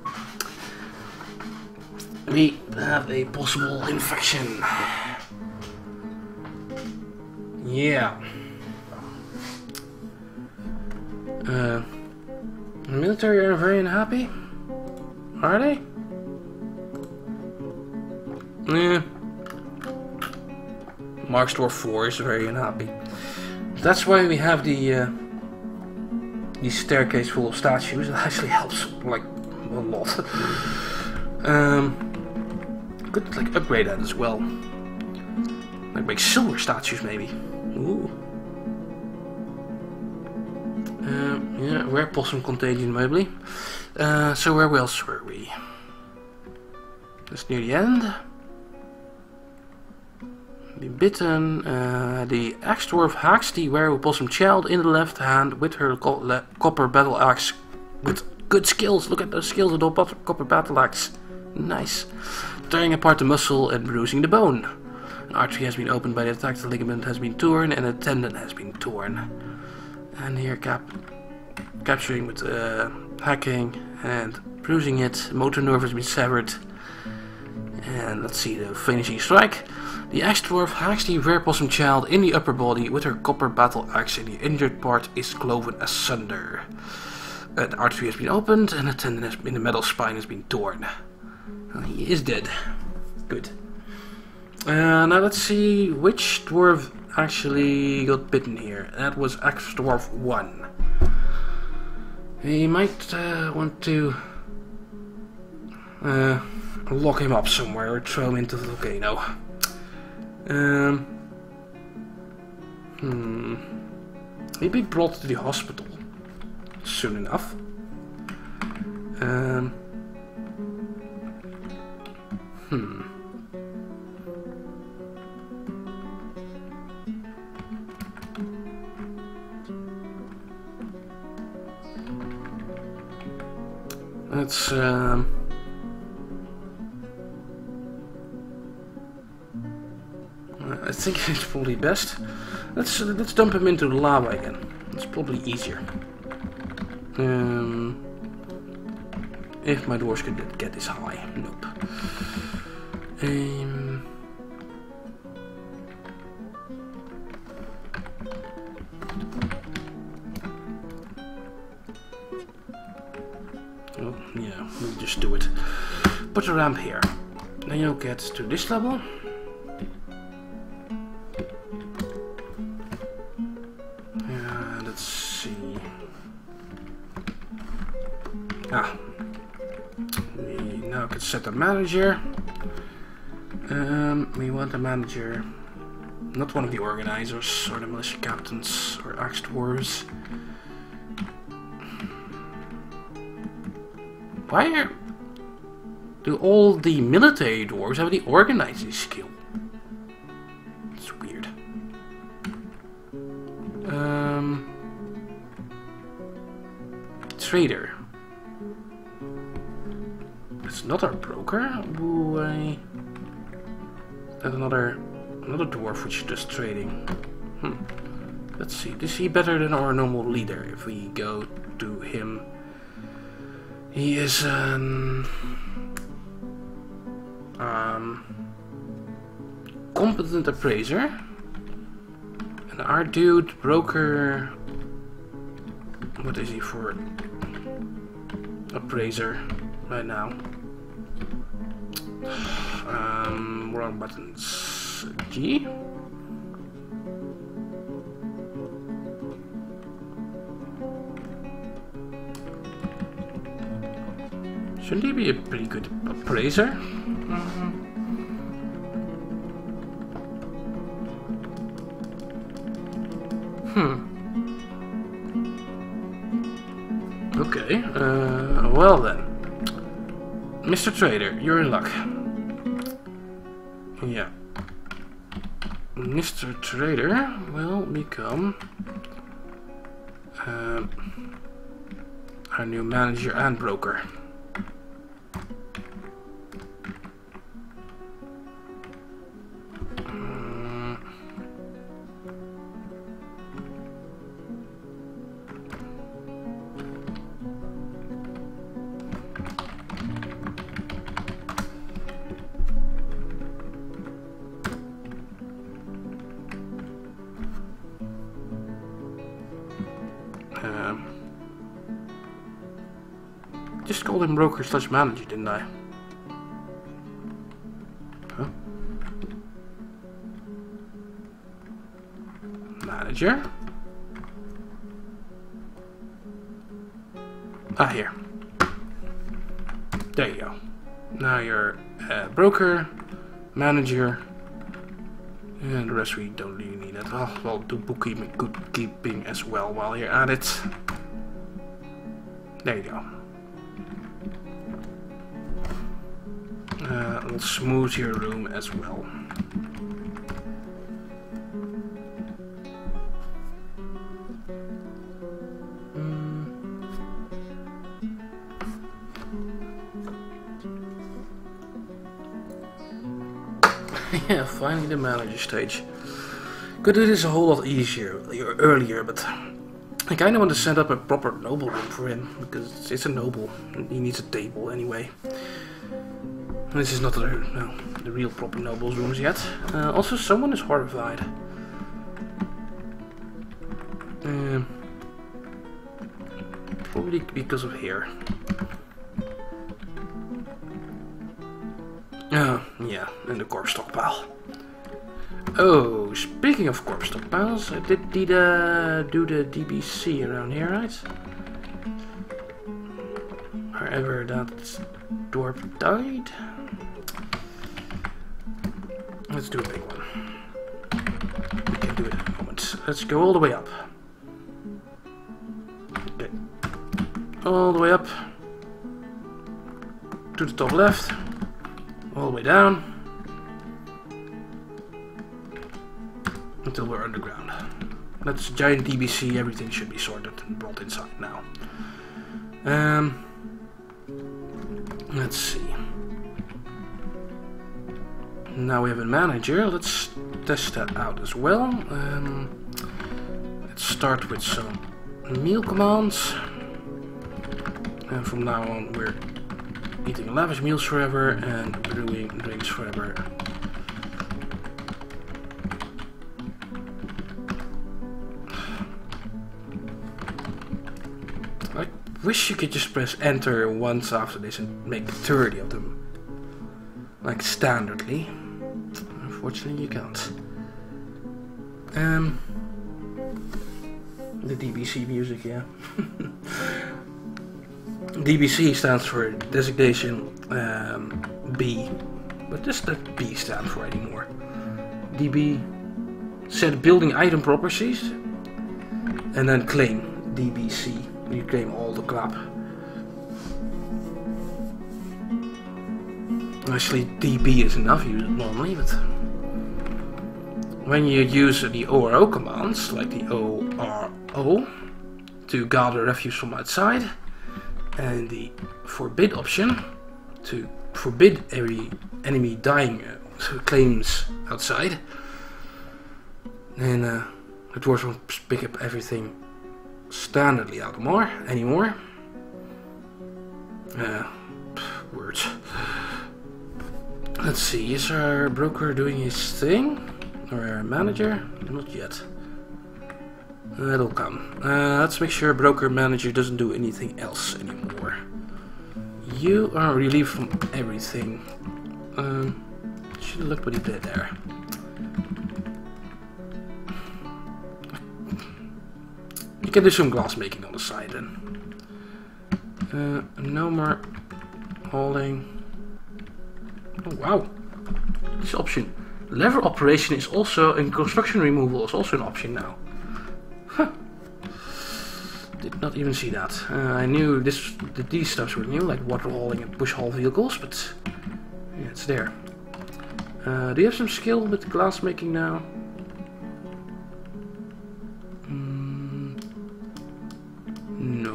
We have a possible infection. Yeah. Uh, the military are very unhappy. Are they? Yeah. Mark's Dwarf four is very unhappy. That's why we have the uh, the staircase full of statues. It actually helps like a lot. um, could like upgrade that as well. Like make silver statues maybe. Ooh. Um, yeah, where possum contagion maybe. Uh, so where else were we? That's near the end. The bitten, uh, the ex-dwarf hacks the werewolf possum child in the left hand with her co copper battle axe with good skills. Look at those skills of the copper battle axe. Nice. Tearing apart the muscle and bruising the bone. An artery has been opened by the attack, the ligament has been torn and a tendon has been torn. And here cap capturing with uh, hacking and bruising it. Motor nerve has been severed. And let's see the finishing strike. The ex-dwarf hacks the werewolf child in the upper body with her copper battle axe and the injured part is cloven asunder. An artery has been opened and a tendon has, in the metal spine has been torn. Well, he is dead. Good. Uh, now let's see which dwarf actually got bitten here. That was ex-dwarf one. He might uh, want to uh, lock him up somewhere or throw him into the volcano. Um, hmm. He'd be brought to the hospital soon enough. Um, hmm. Let's um. I think it's probably best. Let's uh, let's dump him into the lava again. It's probably easier. Um, if my dwarves could get this high, nope. Um, oh yeah, we'll just do it. Put a ramp here. Then you'll get to this level. Ah, we now can set a manager. Um, we want a manager, not one of the organizers or the militia captains or axe dwarves. Why are, do all the military dwarves have the organizing skill? It's weird. Um, trader. It's not our broker. Who I that another another dwarf which does trading. Hmm. Let's see. Is he better than our normal leader? If we go to him, he is an um, competent appraiser, and our dude broker. What is he for? Appraiser right now. Um, wrong buttons. G. Shouldn't he be a pretty good appraiser? Mm-hmm. Hmm. Okay. Uh, well then. Mister Trader, you're in luck. Yeah. Mister Trader will become uh, our new manager and broker. Just called him broker slash manager, didn't I? Huh? Manager? Ah, here. There you go. Now you're a broker, manager, and the rest we don't really need it. Well, well, do bookkeeping, good keeping as well while you're at it. There you go. Uh, we'll smooth your room as well. Yeah, finally the manager stage. Could do this a whole lot easier earlier, but I kind of want to set up a proper noble room for him, because it's a noble. He needs a table anyway. This is not the, no, the real proper noble's rooms yet. Uh, also, someone is horrified. Um, probably because of hair. Oh, yeah, and the corpse stockpile. Oh, speaking of corpse stockpiles, I did, did uh, do the D B C around here, right? However, that dwarf died. Let's do a big one. We can do it in a moment. Let's go all the way up. Okay. All the way up. To the top left. All the way down. Until we're underground. That's a giant D B C, everything should be sorted and brought inside now. Um, let's see. Now we have a manager, let's test that out as well. Um, let's start with some meal commands. And from now on we're eating lavish meals forever and brewing drinks forever. I wish you could just press enter once after this and make thirty of them. Like standardly. Unfortunately you can't. Um, the D B C music, yeah. D B C stands for designation um, B, but just let B stand for anymore. D B set building item properties and then claim D B C. You claim all the crap. Actually, D B is enough used normally, but when you use the O R O commands, like the O R O, to gather refuse from outside, and the forbid option to forbid every enemy dying uh, claims outside, then uh, the dwarves won't pick up everything standardly out more anymore. Uh, words. Let's see, is our broker doing his thing? Or our manager? Not yet. That'll come. Uh, let's make sure broker manager doesn't do anything else anymore. You are relieved from everything. Um, should have looked what he did there. You can do some glass making on the side then. Uh, no more hauling. Oh wow, this option. Lever operation is also, and construction removal is also an option now. Huh. Did not even see that. Uh, I knew this, that these stuffs were new, like water hauling and push haul vehicles, but yeah, it's there. Uh, do you have some skill with glass making now? Mm, no.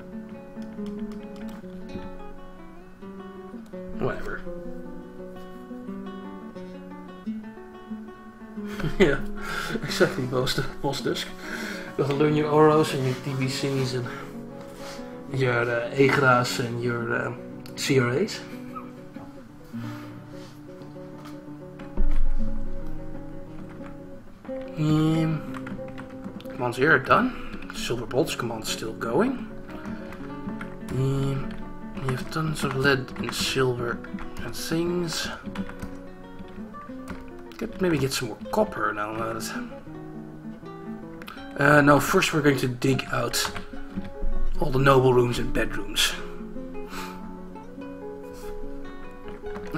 Whatever. Yeah, exactly, boss, boss desk. You have to learn your O R Os and your D B Cs and your uh, E G R A's and your uh, C R A's. Um, commands here are done. Silver bolts command is still going. Um, you have tons of lead and silver and things. Could maybe get some more copper now. Uh, no, first we're going to dig out all the noble rooms and bedrooms.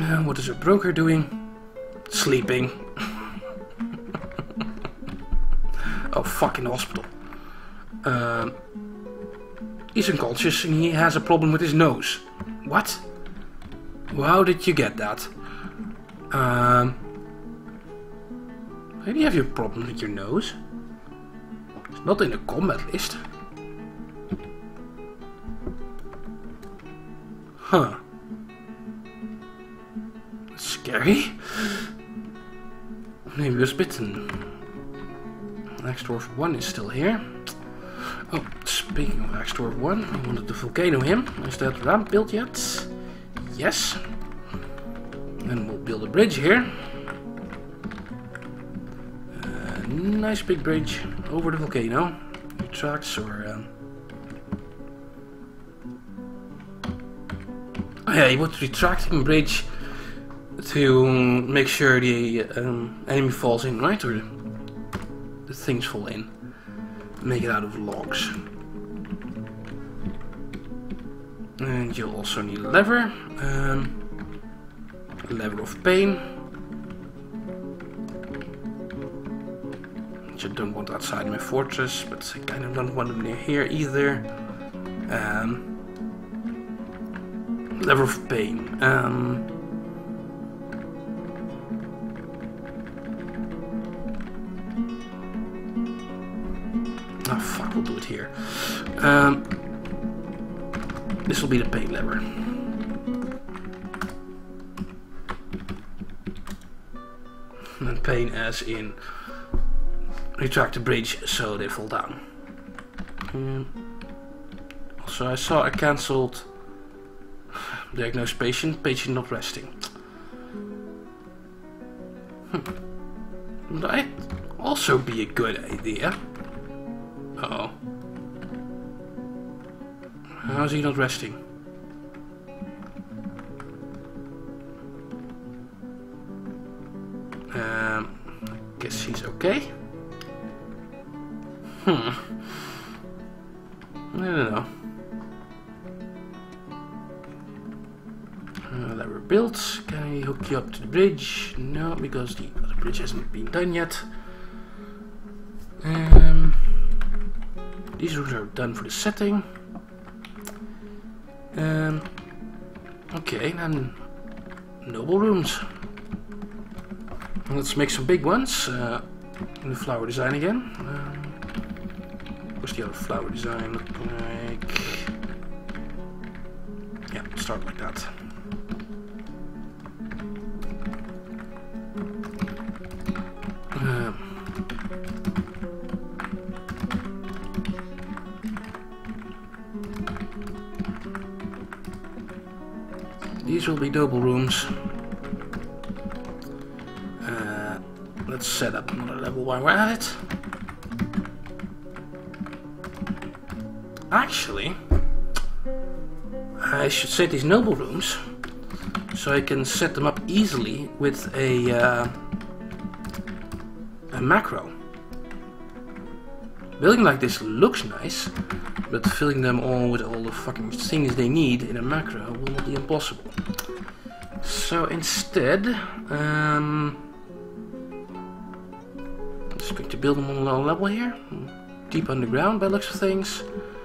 Uh, what is a broker doing? Sleeping. Oh, fucking hospital. Um, he's unconscious and he has a problem with his nose. What? Well, how did you get that? Um, maybe you have your problem with your nose. It's not in the combat list. Huh. That's scary. Maybe he was bitten. Axdorf one is still here. Oh, speaking of Axdorf one, I wanted to volcano him. Is that ramp built yet? Yes. Then we'll build a bridge here. Uh, nice big bridge over the volcano. Tracks or... Um... Oh yeah, you want to retracting bridge to make sure the um, enemy falls in, right? Or the, the things fall in. Make it out of logs. And you'll also need a lever. Um, a lever of pain. Which I don't want outside my fortress, but I kind of don't want them near here either. Um, lever of pain. Um, Oh fuck, we'll do it here. Um, this will be the pain lever. And pain as in retract the bridge so they fall down. Um, also I saw a cancelled diagnose patient, patient not resting. Hmm. Might also be a good idea. Uh-oh. How is he not resting? Um, guess he's okay. Hmm. I don't know. Uh, lever built. Can I hook you up to the bridge? No, because the other bridge hasn't been done yet. Um... These rooms are done for the setting. Um, okay, then noble rooms. Let's make some big ones. Uh, in the flower design again. Um, what's the other flower design look like? Yeah, start like that. Um, These will be double rooms. Uh, let's set up another level while we're at it. Actually, I should set these noble rooms so I can set them up easily with a, uh, a macro. Building like this looks nice, but filling them all with all the fucking things they need in a macro will not be impossible. So instead, um, I'm just going to build them on a low level here, deep underground by the looks of things.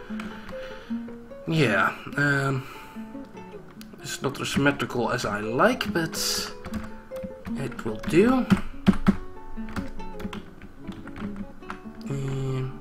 Yeah, um, it's not as symmetrical as I like, but it will do. Um,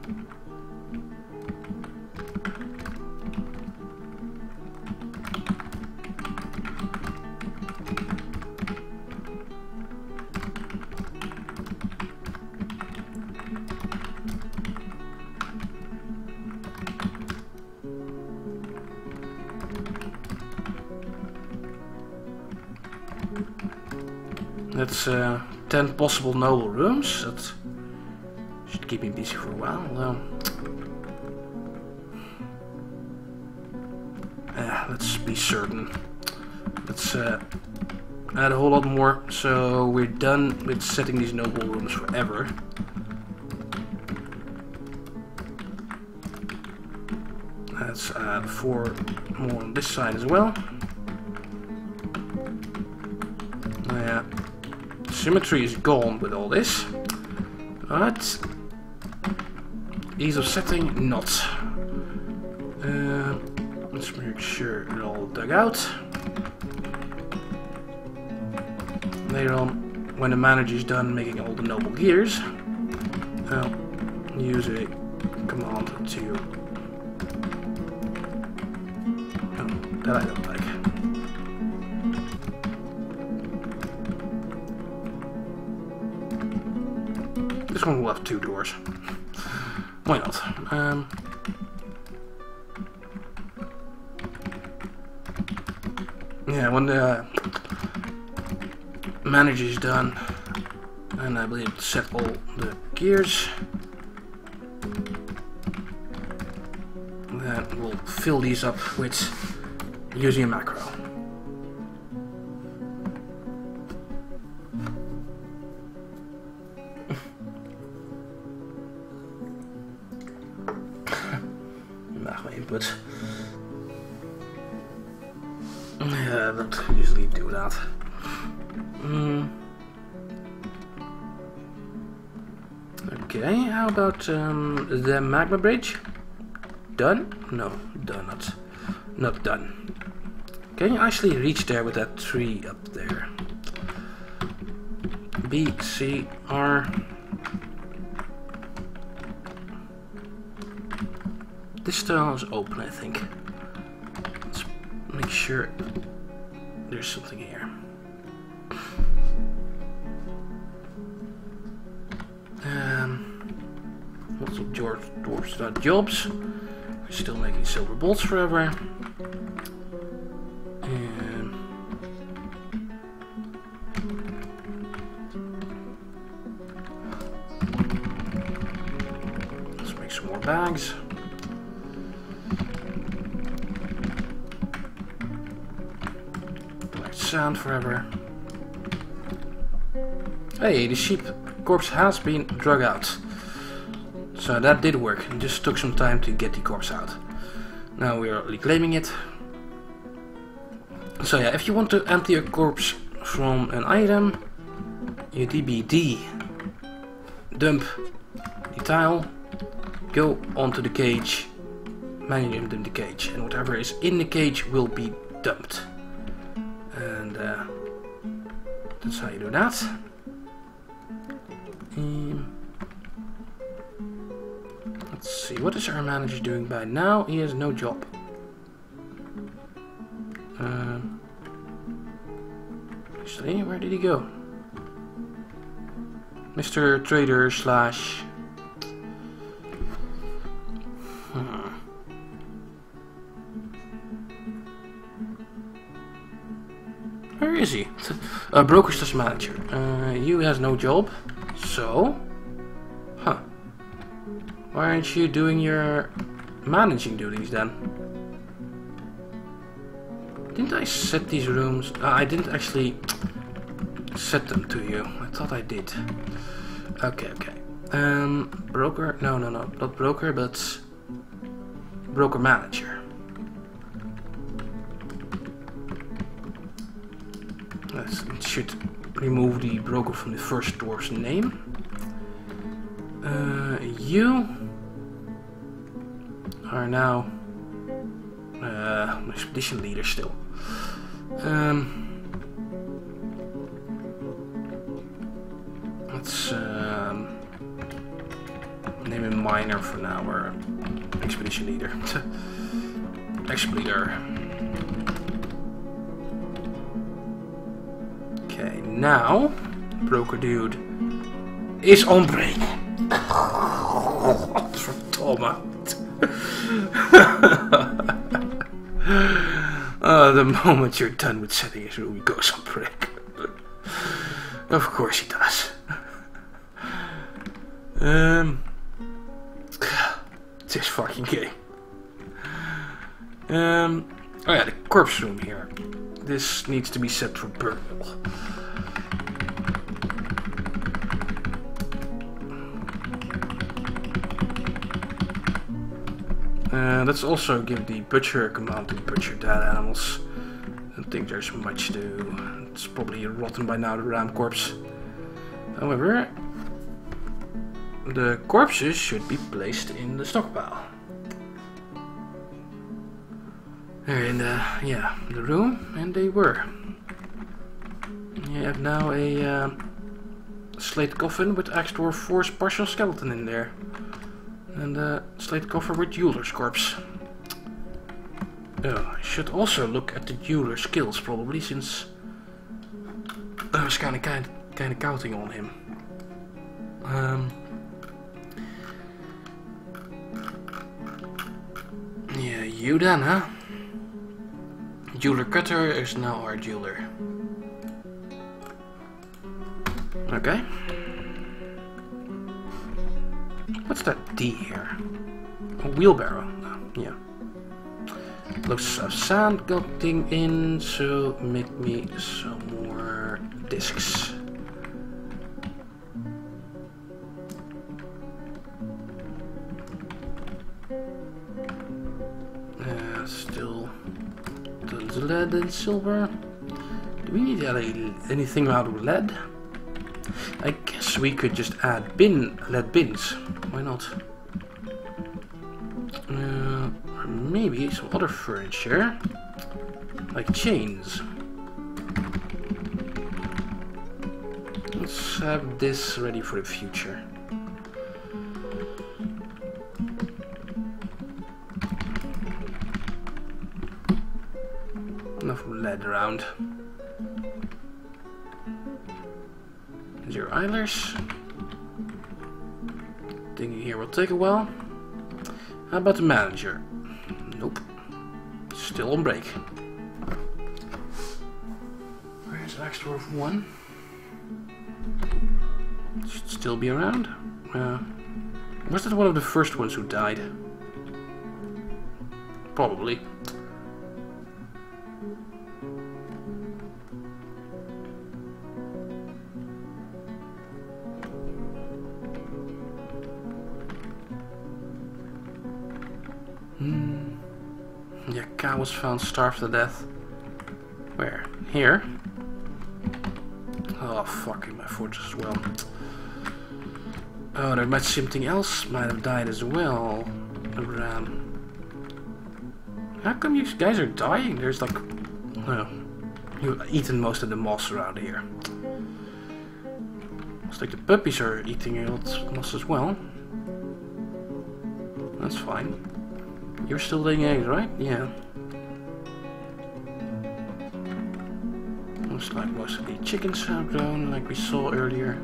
That's uh, ten possible noble rooms. That should keep me busy for a while. Um, uh, let's be certain. Let's uh, add a whole lot more, so we're done with setting these noble rooms forever. Let's add four more on this side as well. symmetry is gone with all this. But ease of setting, not. Uh, let's make sure it's all dug out. Later on, when the manager is done making all the noble gears, I'll use a command to... Oh, that I don't like. This one will have two doors. Why not? Um, yeah, when the manager is done, and I believe set all the gears, then we'll fill these up with using a macro. Mag my input. Yeah, that usually do that. Mm. Okay, how about um, the magma bridge? Done? No, done. Not, not done. Can you actually reach there with that tree up there? B, C, R. This tunnel is open, I think. Let's make sure there's something here. Um, lots of George dwarfs without jobs. We're still making silver bolts forever. And let's make some more bags. Black sand forever. Hey, the sheep corpse has been drug out. So that did work. It just took some time to get the corpse out. Now we are reclaiming it. So yeah, if you want to empty a corpse from an item, you D B D, dump the tile, go onto the cage, manually dump the cage, and whatever is in the cage will be dumped. And uh, that's how you do that. Um, let's see, what is our manager doing by now? He has no job. Uh, actually, where did he go? Mister Trader slash... Hmm. Where is he? Uh, broker slash manager. Uh, you has no job. So, huh? Why aren't you doing your managing duties then? Didn't I set these rooms? Uh, I didn't actually set them to you. I thought I did. Okay, okay. Um, broker? No, no, no, not broker, but broker manager. Let's should. Remove the broker from the first dwarf's name. Uh, you are now uh, an expedition leader still. Um, let's um, name him miner for now, or expedition leader. Expleader. Okay, now, broker dude is on break. Verdomme. uh, the moment you're done with setting his room, he goes on break. Of course he does. um, this fucking game. Um, oh yeah, the corpse room here. This needs to be set for burial. Uh, let's also give the butcher a command to butcher dead animals. I don't think there's much to do. It's probably rotten by now, the ram corpse. However, the corpses should be placed in the stockpile. They're in the, yeah, the room, and they were. You have now a uh, slate coffin with Axe Dwarf four's partial skeleton in there. And a slate coffin with jeweler's corpse. Oh, I should also look at the jeweler's skills probably, since I was kind of kind kind of counting on him. Um, yeah, you then, huh? Jeweler Cutter is now our jeweler. Okay. What's that D here? A wheelbarrow. Oh, yeah. Loads of sand getting in, so make me some more discs. Uh, still tons of lead and silver. Do we need any, anything out of lead? I guess we could just add bin lead bins. Why not? Uh, or maybe some other furniture, like chains. Let's have this ready for the future. Enough lead around. Zero idlers. Thinking here will take a while. How about the manager? Nope. Still on break. Where's Axe Dwarf one? Should still be around. Uh, was that one of the first ones who died? Probably. Hmm. Yeah, cow was found starved to death. Where? Here? Oh, fucking my fortress as well. Oh, there might something else might have died as well around. How come you guys are dying? There's like, oh, you've eaten most of the moss around here. Looks like the puppies are eating a lot moss as well. That's fine. You're still laying eggs, right? Yeah. Looks like most of the chickens have grown, like we saw earlier.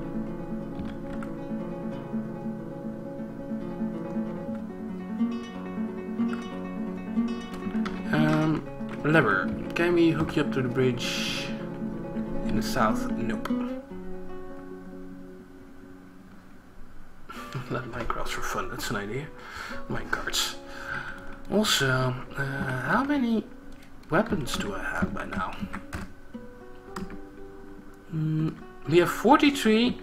Um, lever. Can we hook you up to the bridge in the south? Nope. Let Minecraft for fun, that's an idea. Minecarts. Also, uh, how many weapons do I have by now? Mm, we have forty-three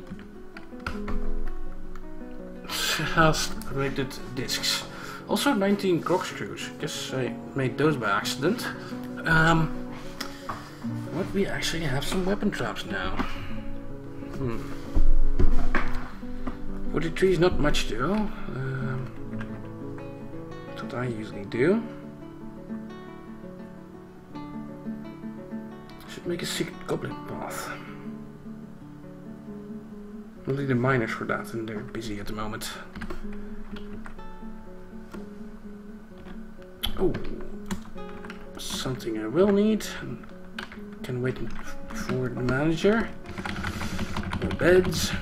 rated discs. Also nineteen corkscrews. Guess I made those by accident. Um, but we actually have some weapon traps now. Hmm. forty-three is not much though. Um, that's what I usually do. Should make a secret goblin path. I'll need the miners for that, and they're busy at the moment. Oh, something I will need. Can wait for the manager. More beds.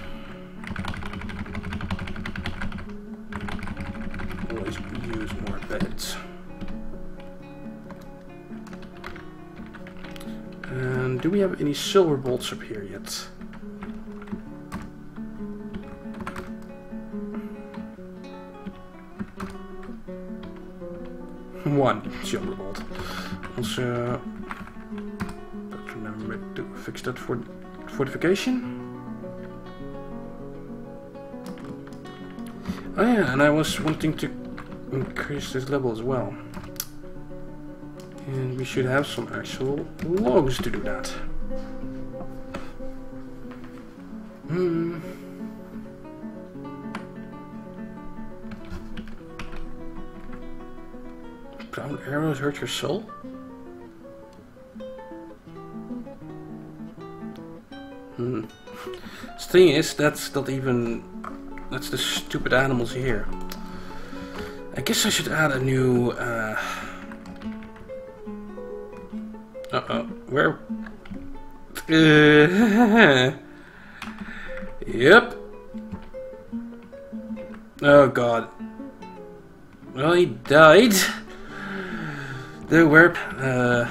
Always use more beds. And do we have any silver bolts up here yet? One silver bolt. Also, don't remember to fix that for fortification. Oh yeah, and I was wanting to increase this level as well. And we should have some actual logs to do that. Hmm. Brown arrows hurt your soul? Hmm. The thing is, that's not even... That's the stupid animals here. I guess I should add a new... Uh... Uh-oh. Where... Uh... Yep. Oh god. Well, he died. The werp... Uh...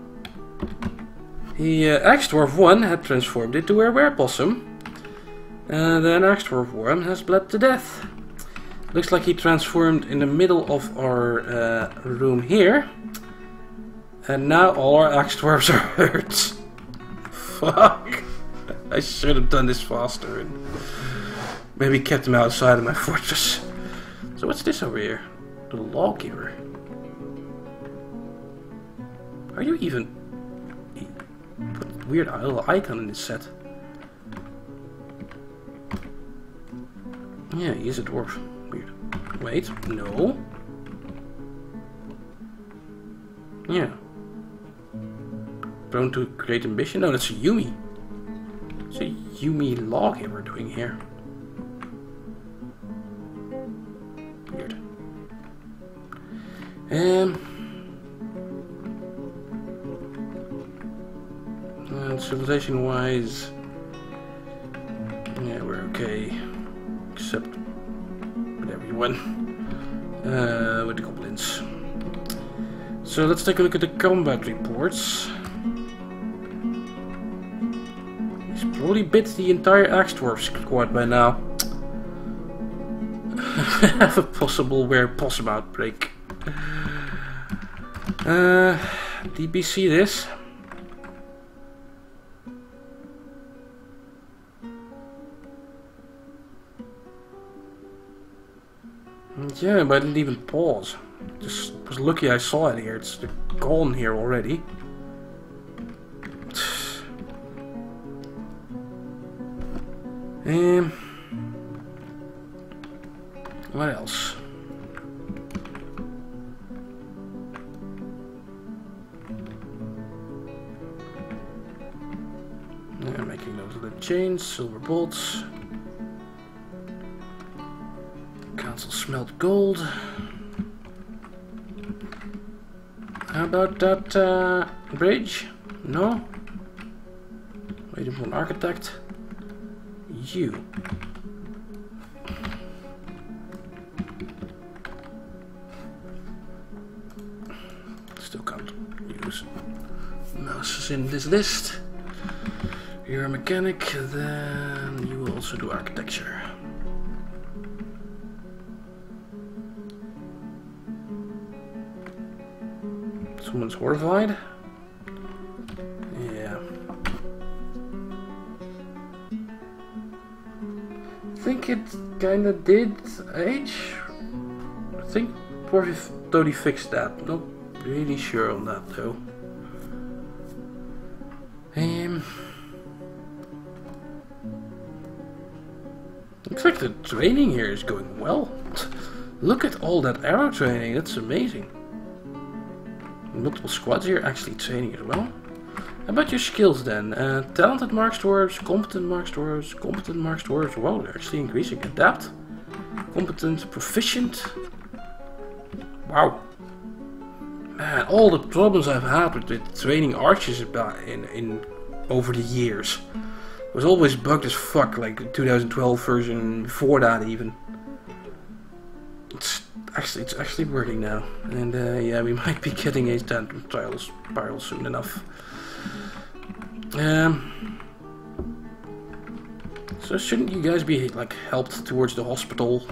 He, uh, Axdwarf one had transformed into a werepossum. And then Axdwarf one has bled to death. Looks like he transformed in the middle of our uh, room here. And now all our Axdwarfs are hurt. Fuck. I should have done this faster and maybe kept him outside of my fortress. So what's this over here? The lawgiver. Are you even... Put weird little icon in this set. Yeah, he is a dwarf. Weird. Wait, no. Yeah. Prone to great ambition? No, that's a Yumi. It's a Yumi lawgiver doing here. Weird. Um... Uh, civilization-wise, yeah, we're okay, except with everyone, uh, with the goblins. So let's take a look at the combat reports. He's probably bit the entire Axdwarf squad by now. Have a possible werepossum outbreak. Uh, D B C this. Yeah, but I didn't even pause. Just was lucky I saw it here. It's gone here already. Um, what else? Yeah, making those little chains, silver bolts. Council smelt gold. How about that uh, bridge? No? Waiting for an architect. You. Still can't use mouses in this list. You're a mechanic, then you will also do architecture. Someone's horrified? Yeah. I think it kinda did age. I think probably totally fixed that. Not really sure on that though. Um, looks like the training here is going well. Look at all that arrow training, that's amazing. Multiple squads here actually training as well. How about your skills then? Uh, talented marksdwarves, competent marksdwarves, competent marksdwarves. Wow, they're actually increasing. Adapt, competent, proficient. Wow. Man, all the problems I've had with, with training archers about in, in over the years. It was always bugged as fuck, like the two thousand twelve version, before that even. It's actually it's actually working now, and uh, yeah, we might be getting a tantrum trial spiral soon enough. Um, so shouldn't you guys be like helped towards the hospital?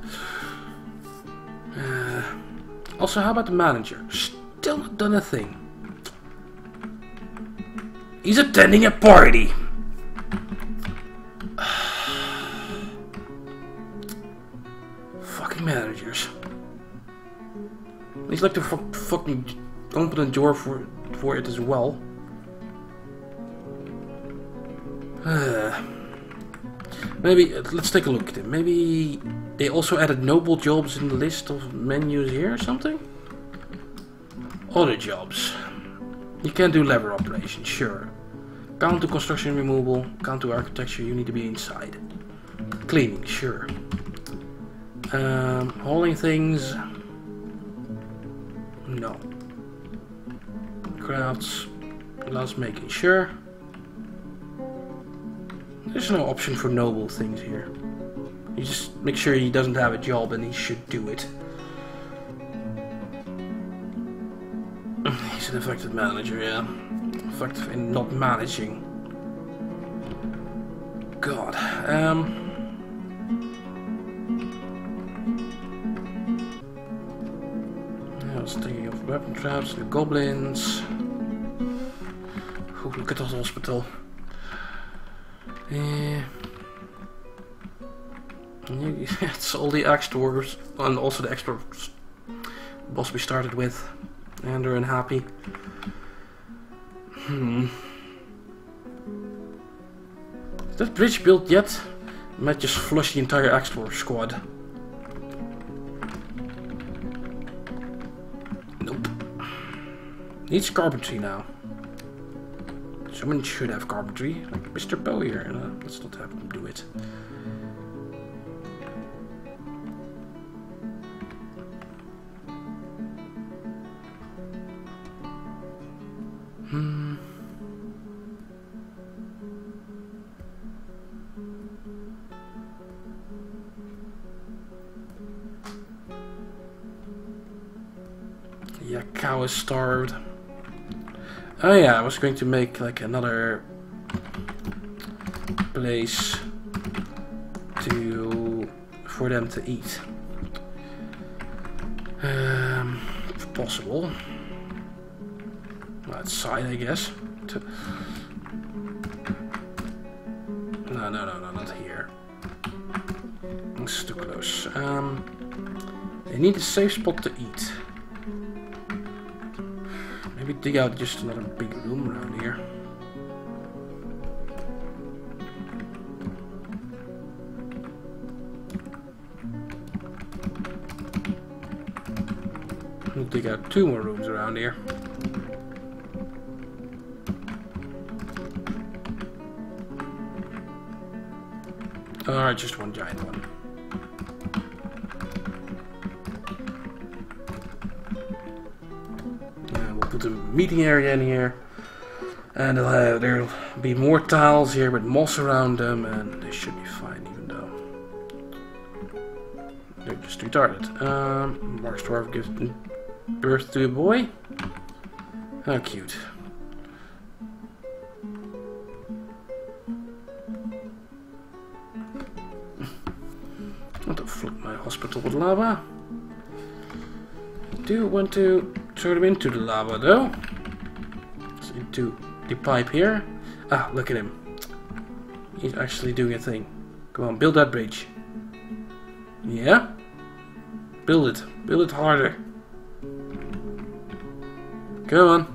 Uh, also, how about the manager? Still not done a thing. He's attending a party. Fucking managers. He's like the fu fucking competent dwarf for, for it as well. Uh, Maybe, uh, let's take a look at it. Maybe they also added noble jobs in the list of menus here or something? Other jobs. You can do lever operations, sure. Count to construction removal, count to architecture, you need to be inside. Cleaning, sure. Um, hauling things. No. Crafts. Glass making, sure. There's no option for noble things here. You just make sure he doesn't have a job and he should do it. He's an effective manager, yeah. Effective in not managing. God. Um. I was thinking of weapon traps, the goblins. Ooh, look at that hospital. Yeah. It's all the extras and also the extra boss we started with. And they're unhappy. Hmm. Is that bridge built yet? Might just flush the entire Explorer squad. Nope. Needs carpentry now. Someone should have carpentry, like Mister Bowyer. No, let's not have him do it. Hmm. Yeah, cow is starved. Oh yeah, I was going to make like another place to for them to eat. Um, if possible. Outside, I guess. To no, no, no, no, not here. It's too close. Um, they need a safe spot to eat. Maybe dig out just another big room around here. We'll dig out two more rooms around here. Alright, just one giant one. Yeah, we'll put a meeting area in here. And they'll have, there'll be more tiles here with moss around them, and they should be fine, even though they're just retarded. Um, Mark's dwarf gives birth to a boy. How cute. Not to flood my hospital with lava. I do want to throw them into the lava though. It's into the pipe here. Ah, look at him. He's actually doing a thing. Come on, build that bridge. Yeah? Build it. Build it harder. Come on.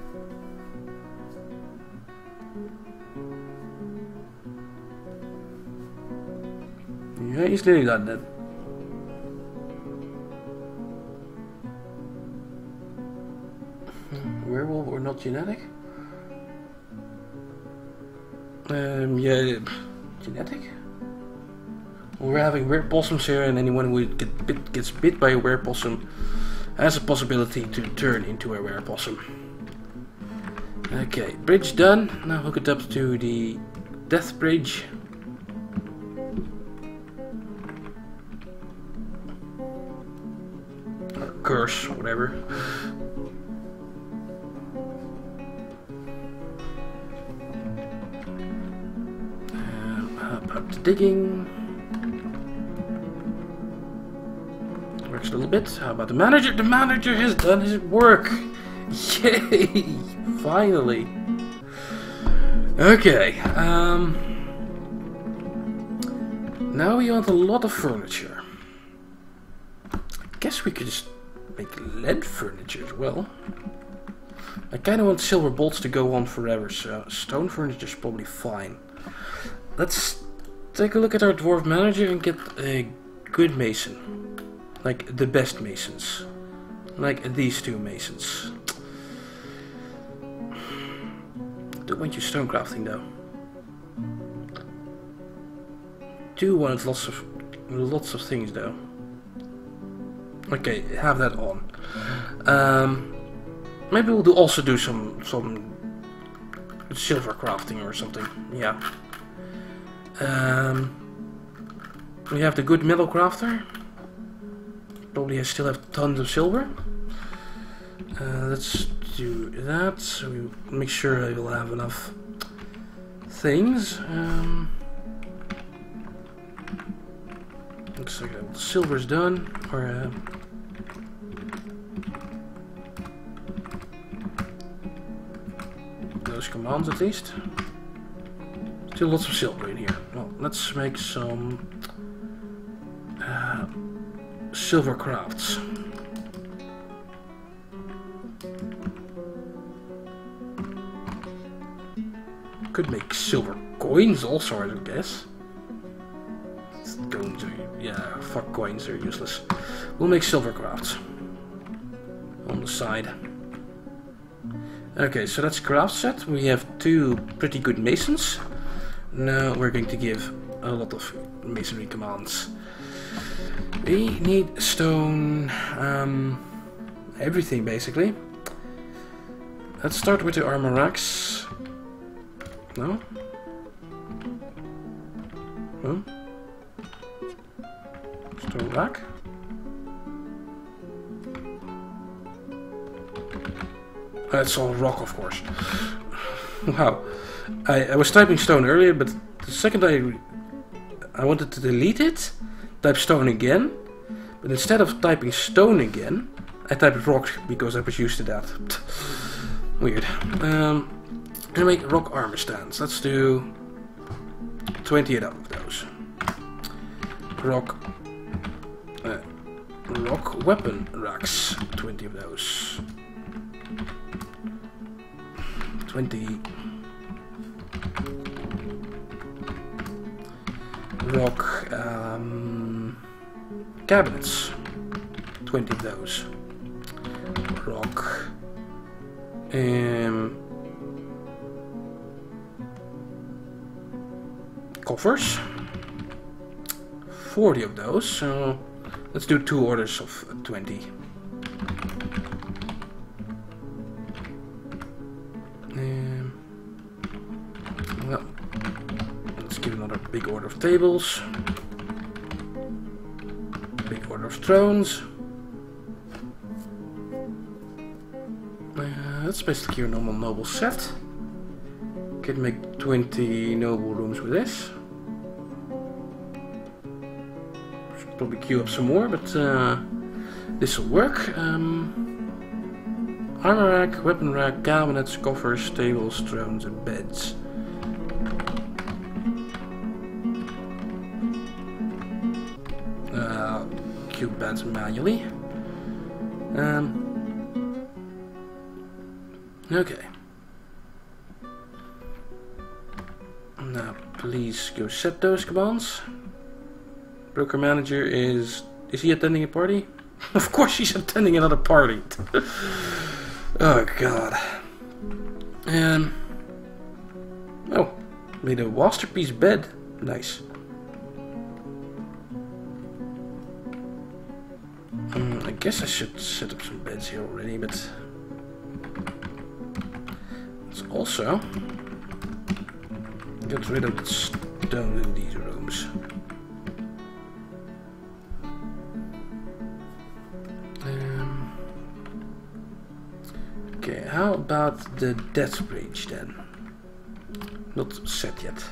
Yeah, he's nearly done then. Werewolf or not genetic? Um, yeah, genetic? Well, we're having were possums here, and anyone who get bit, gets bit by a were possum has a possibility to turn into a were possum. Okay, bridge done. Now hook it up to the death bridge. Or curse, whatever. Um, how about the digging? Works a little bit. How about the manager? The manager has done his work. Yay! Finally. Okay. Um. Now we want a lot of furniture. I guess we could just make lead furniture as well. I kind of want silver bolts to go on forever, so stone furniture is probably fine. Let's take a look at our dwarf manager and get a good mason. Like the best masons. Like these two masons. Don't want you stone crafting though. Do want lots of lots of things though. Okay, have that on. Um, maybe we'll do also do some some silver crafting or something. Yeah. Um, we have the good metal crafter. Probably I still have tons of silver. Uh, let's do that. So we make sure I will have enough things. Um, looks like uh, silver's done. Or uh, those commands at least. Still lots of silver in here. Well, let's make some uh, silver crafts. Could make silver coins also, I guess. Coins are, yeah, fuck coins, they're useless. We'll make silver crafts on the side. Okay, so that's craft set. We have two pretty good masons. Now we're going to give a lot of masonry commands. We need stone, um, everything basically. Let's start with the armor racks. No? No? Stone rack? That's all rock, of course. Wow. I, I was typing stone earlier, but the second I I wanted to delete it, type stone again. But instead of typing stone again, I typed rock because I was used to that. Weird. Um, and make rock armor stands. Let's do twenty-eight of those. Rock, uh, rock weapon racks. twenty of those. twenty. Rock um, cabinets. twenty of those. Rock. Um, coffers. forty of those. So let's do two orders of twenty. Um, well, let's give another big order of tables. Big order of thrones. Uh, that's basically your normal noble set. Can make twenty noble rooms with this. Should probably queue up some more, but uh, this will work. Um, armor rack, weapon rack, cabinets, coffers, tables, thrones, and beds. Uh, queue beds manually. Um, okay. Now, please go set those commands. Broker manager is... Is he attending a party? Of course he's attending another party. Oh, God. Um... Oh, made a masterpiece bed. Nice. Um, I guess I should set up some beds here already, but... Let's also... get rid of the stone in these rooms. Um, okay, how about the death bridge then? Not set yet.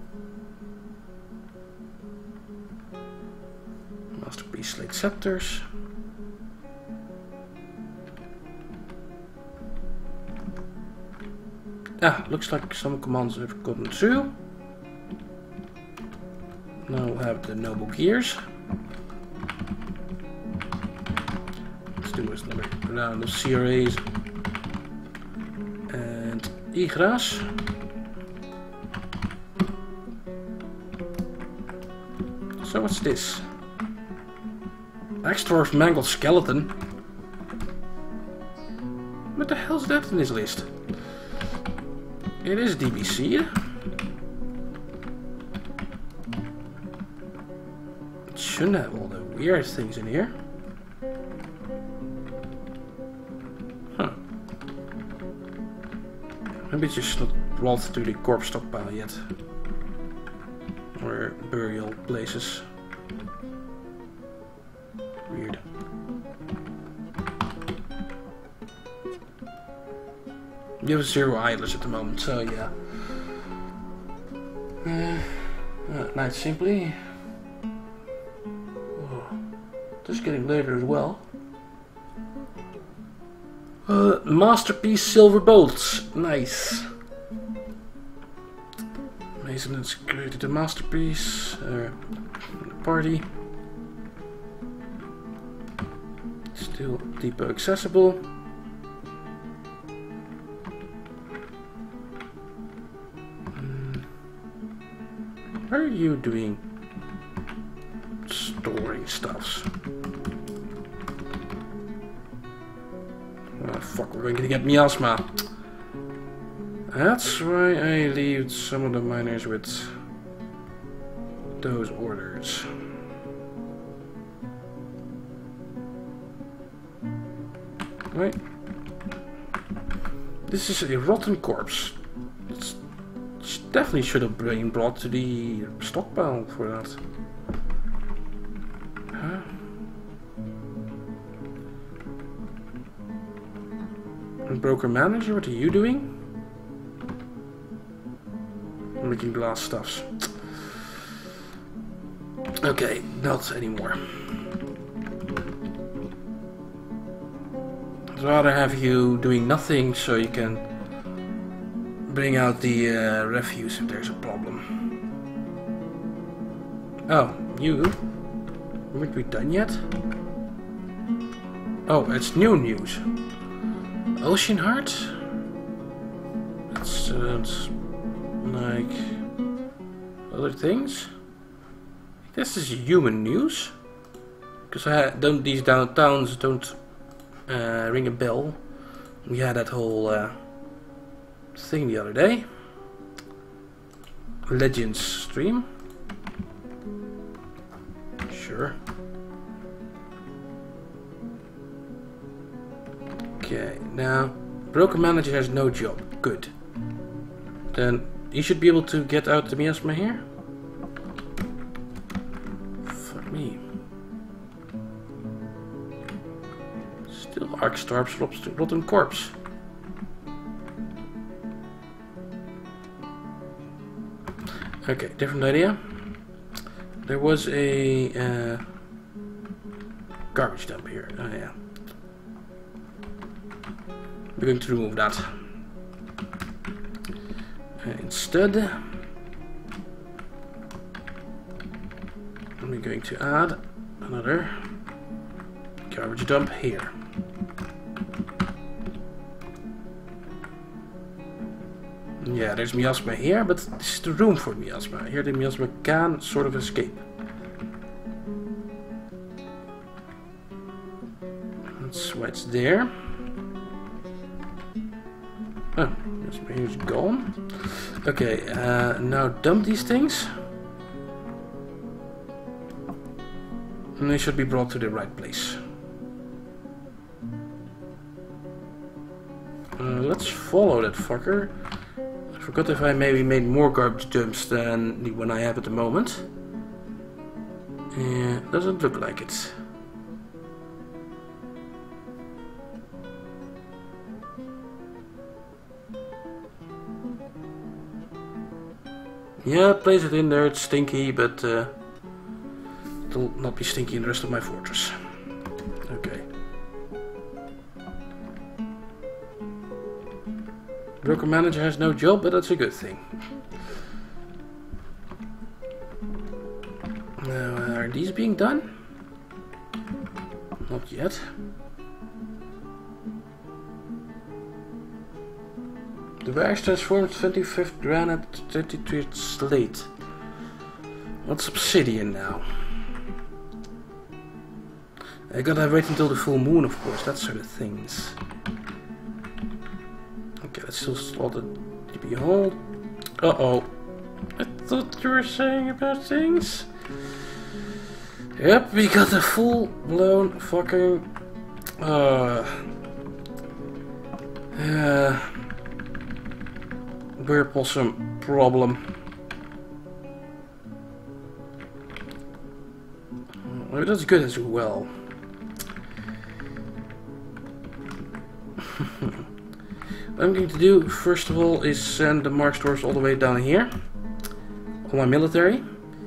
Masterpiece slate scepters. Ah, looks like some commands have gotten through. Now we'll have the noble gears. Let's do another round of C R As and I G R As. So what's this? Extor's mangled skeleton? What the hell's that in this list? It is D B C. It shouldn't have all the weird things in here. Huh. Maybe it's just not brought to the corpse stockpile yet. Or burial places. Weird. You have zero idlers at the moment, so yeah. Uh, uh, night simply. Oh, just getting later as well. Uh, masterpiece silver bolts. Nice. Mason has created a masterpiece. Uh, party. Still depot accessible. Mm. How are you doing? Storing stuffs. Oh fuck, we're going to get miasma. That's why I leave some of the miners with those orders. Right. This is a rotten corpse. It's, it definitely should have been brought to the stockpile for that. Huh? And broker manager, what are you doing? Making glass stuffs. Okay, not anymore. I'd rather have you doing nothing so you can bring out the uh, refuse if there's a problem. Oh, you? Weren't we done yet? Oh, it's new news. Ocean Heart? That sounds like other things. This is human news. Because I don't these downtowns don't uh, ring a bell. We had that whole uh, thing the other day. Legends stream. Sure. Okay, now broker manager has no job. Good. Then you should be able to get out the miasma here. Fuck me. Still Arcstarp's rotten corpse. Okay, different idea. There was a uh, garbage dump here. Oh yeah. We're going to remove that. Uh, instead, I'm going to add another garbage dump here. Yeah, there's miasma here, but this is the room for miasma. Here the miasma can sort of escape. That's why it's there. Oh, miasma here is gone. Okay, uh, now dump these things. And they should be brought to the right place. Uh, let's follow that fucker. I forgot if I maybe made more garbage dumps than the one I have at the moment. Yeah, doesn't look like it. Yeah, place it in there, it's stinky, but uh, it'll not be stinky in the rest of my fortress. Okay. Broker manager has no job, but that's a good thing. Now, uh, are these being done? Not yet. The wax transformed twenty-fifth granite, thirty-third slate. What's obsidian now? I gotta wait until the full moon, of course, that sort of things. Okay, let's still slot the D P hole. Uh oh. I thought you were saying about things. Yep, we got a full blown fucking. Uh. Uh. Bear possum problem. Well, that's good as well. What I'm going to do first of all is send the mark stores all the way down here. All my military.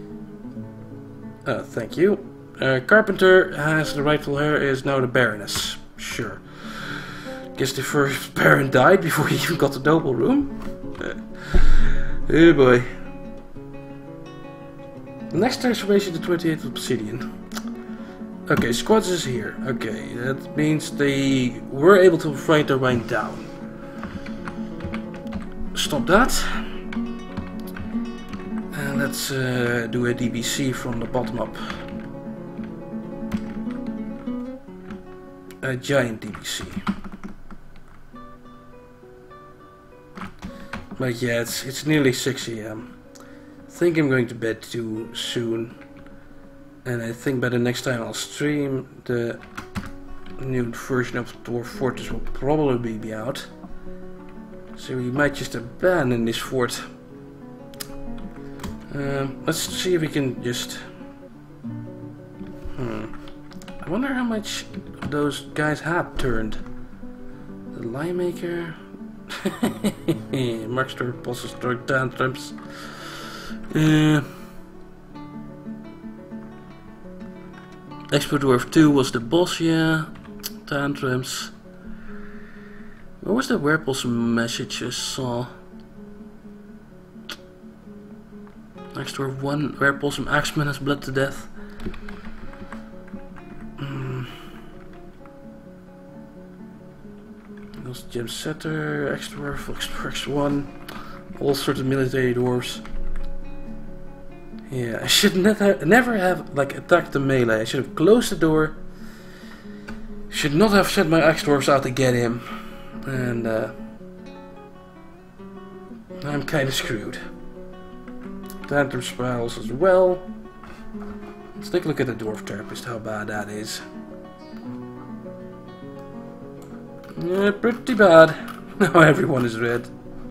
Uh, thank you. Uh, Carpenter has the rightful heir, is now the Baroness. Sure. Guess the first Baron died before he even got the noble room. Uh, oh boy. Next transformation to twenty-eight obsidian. Okay, squads is here. Okay, that means they were able to fight their way down. Stop that. And let's uh, do a D B C from the bottom up. A giant D B C. But yeah, it's, it's nearly six A M I think I'm going to bed too soon. And I think by the next time I'll stream, the new version of Dwarf Fortress will probably be out. So we might just abandon this fort. Um, let's see if we can just... Hmm. I wonder how much those guys have turned. The Lie Maker... Markster bosses throw tantrums. Uh, Expert Dwarf two was the boss, yeah. Tantrums. What was the Werepulse message I saw? Next Dwarf one, Werepulse Axeman has bled to death. Mm. Ghost Gem Setter, X Dwarf, X one, all sorts of military dwarves. Yeah, I should never, never have like attacked the melee. I should have closed the door. Should not have sent my axe dwarves out to get him, and uh, I'm kind of screwed. Tantrum spirals as well. Let's take a look at the dwarf therapist. How bad that is. Yeah, pretty bad. Now everyone is red.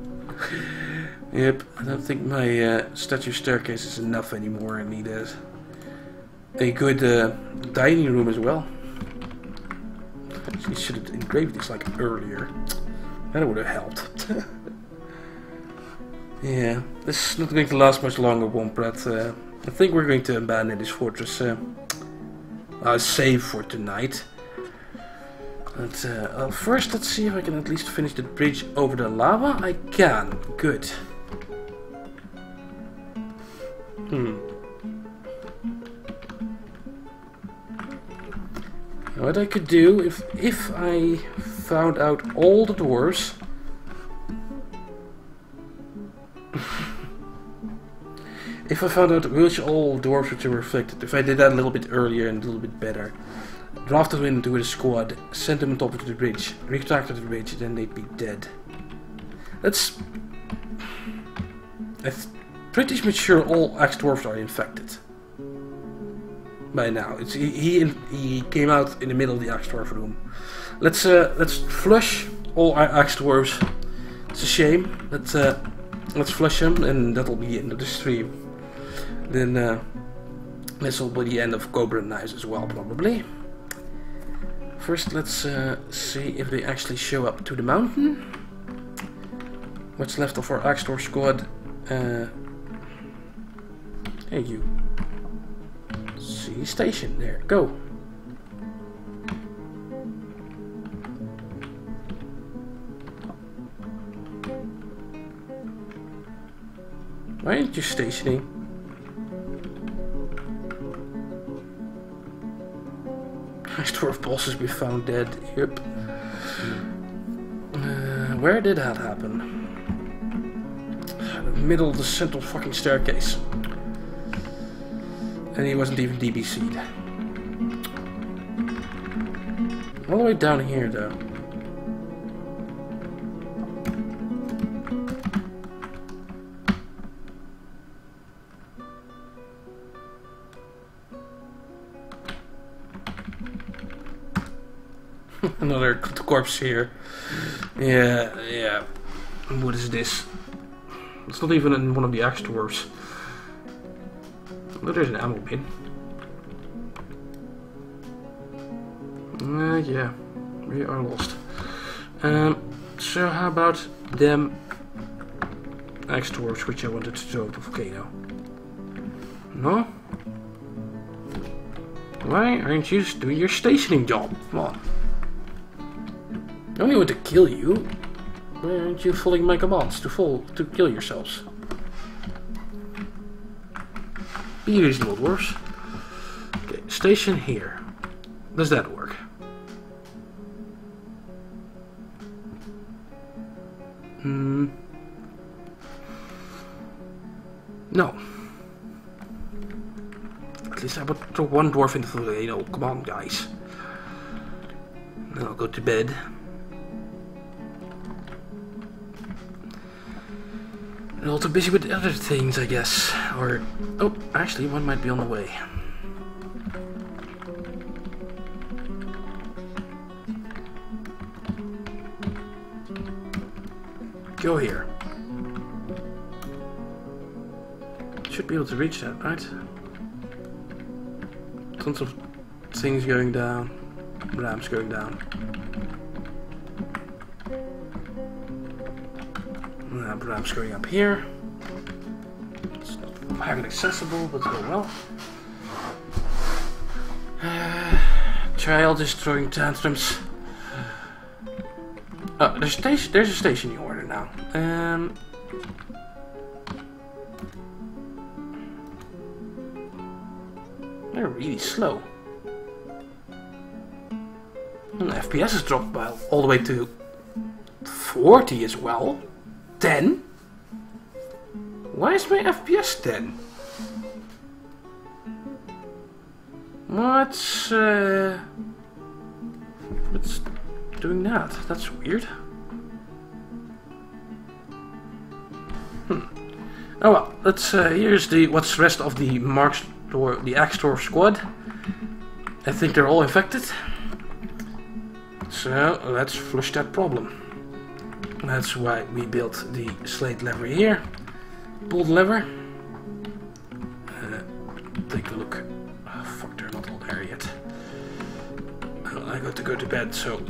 Yep, I don't think my uh, statue staircase is enough anymore. I need a, a good uh, dining room as well. Actually, should have engraved this like earlier. That would have helped. Yeah, this is not going to last much longer, Womprat. Uh, I think we're going to abandon this fortress. Uh, I'll save for tonight. But uh, well, first, let's see if I can at least finish the bridge over the lava. I can. Good. Hmm. What I could do if if I found out all the dwarves. If I found out which all dwarves which were affected, if I did that a little bit earlier and a little bit better, drafted them into a squad, sent them on top of the bridge, retracted the bridge, then they'd be dead. That's... I'm pretty much sure all axe dwarves are infected. By now. It's, he, he he came out in the middle of the axe dwarf room. Let's uh, let's flush all our axe dwarves. It's a shame. Let's uh, let's flush them, and that'll be the end of the stream. Then uh, this will be the end of Cobra Knives as well, probably. First, let's uh, see if they actually show up to the mountain. What's left of our axe dwarf squad? Uh, hey, you. See station there. Go. Why aren't you stationing? Axe dwarf boss has been found dead. Yep. Uh, where did that happen? In the middle of the central fucking staircase. And he wasn't even D B C'd. All the way down here, though. Another corpse here. Yeah, yeah. What is this? It's not even in one of the axe dwarves. But there's an ammo bin. Uh, yeah, we are lost. Um, so how about them axe dwarves which I wanted to throw at the volcano? No? Why aren't you doing your stationing job? Come on. I only want to kill you. Why aren't you following my commands to fall to kill yourselves? Be reasonable, dwarves. Okay, station here. Does that work? Hmm. No. At least I would throw one dwarf into the volcano. Come on, guys. Then I'll go to bed. And also busy with other things, I guess. Or, oh, actually, one might be on the way. Go here. Should be able to reach that, right? Tons of things going down. Ramps going down. Uh, ramps going up here. It's not highly accessible, but oh well. Uh, child is throwing tantrums. Oh, there's, station, there's a stationing order now. Um, they're really slow. And the F P S has dropped by all the way to forty as well. ten? Why is my F P S ten? What's uh, what's doing that? That's weird. Hmm. Oh well, let's. Uh, here's the what's the rest of the Marks or the Axe Dwarf squad. I think they're all infected. So let's flush that problem. That's why we built the slate lever here. Pull the lever. Uh, take a look. Oh, fuck, they're not all there yet. Well, I got to go to bed, so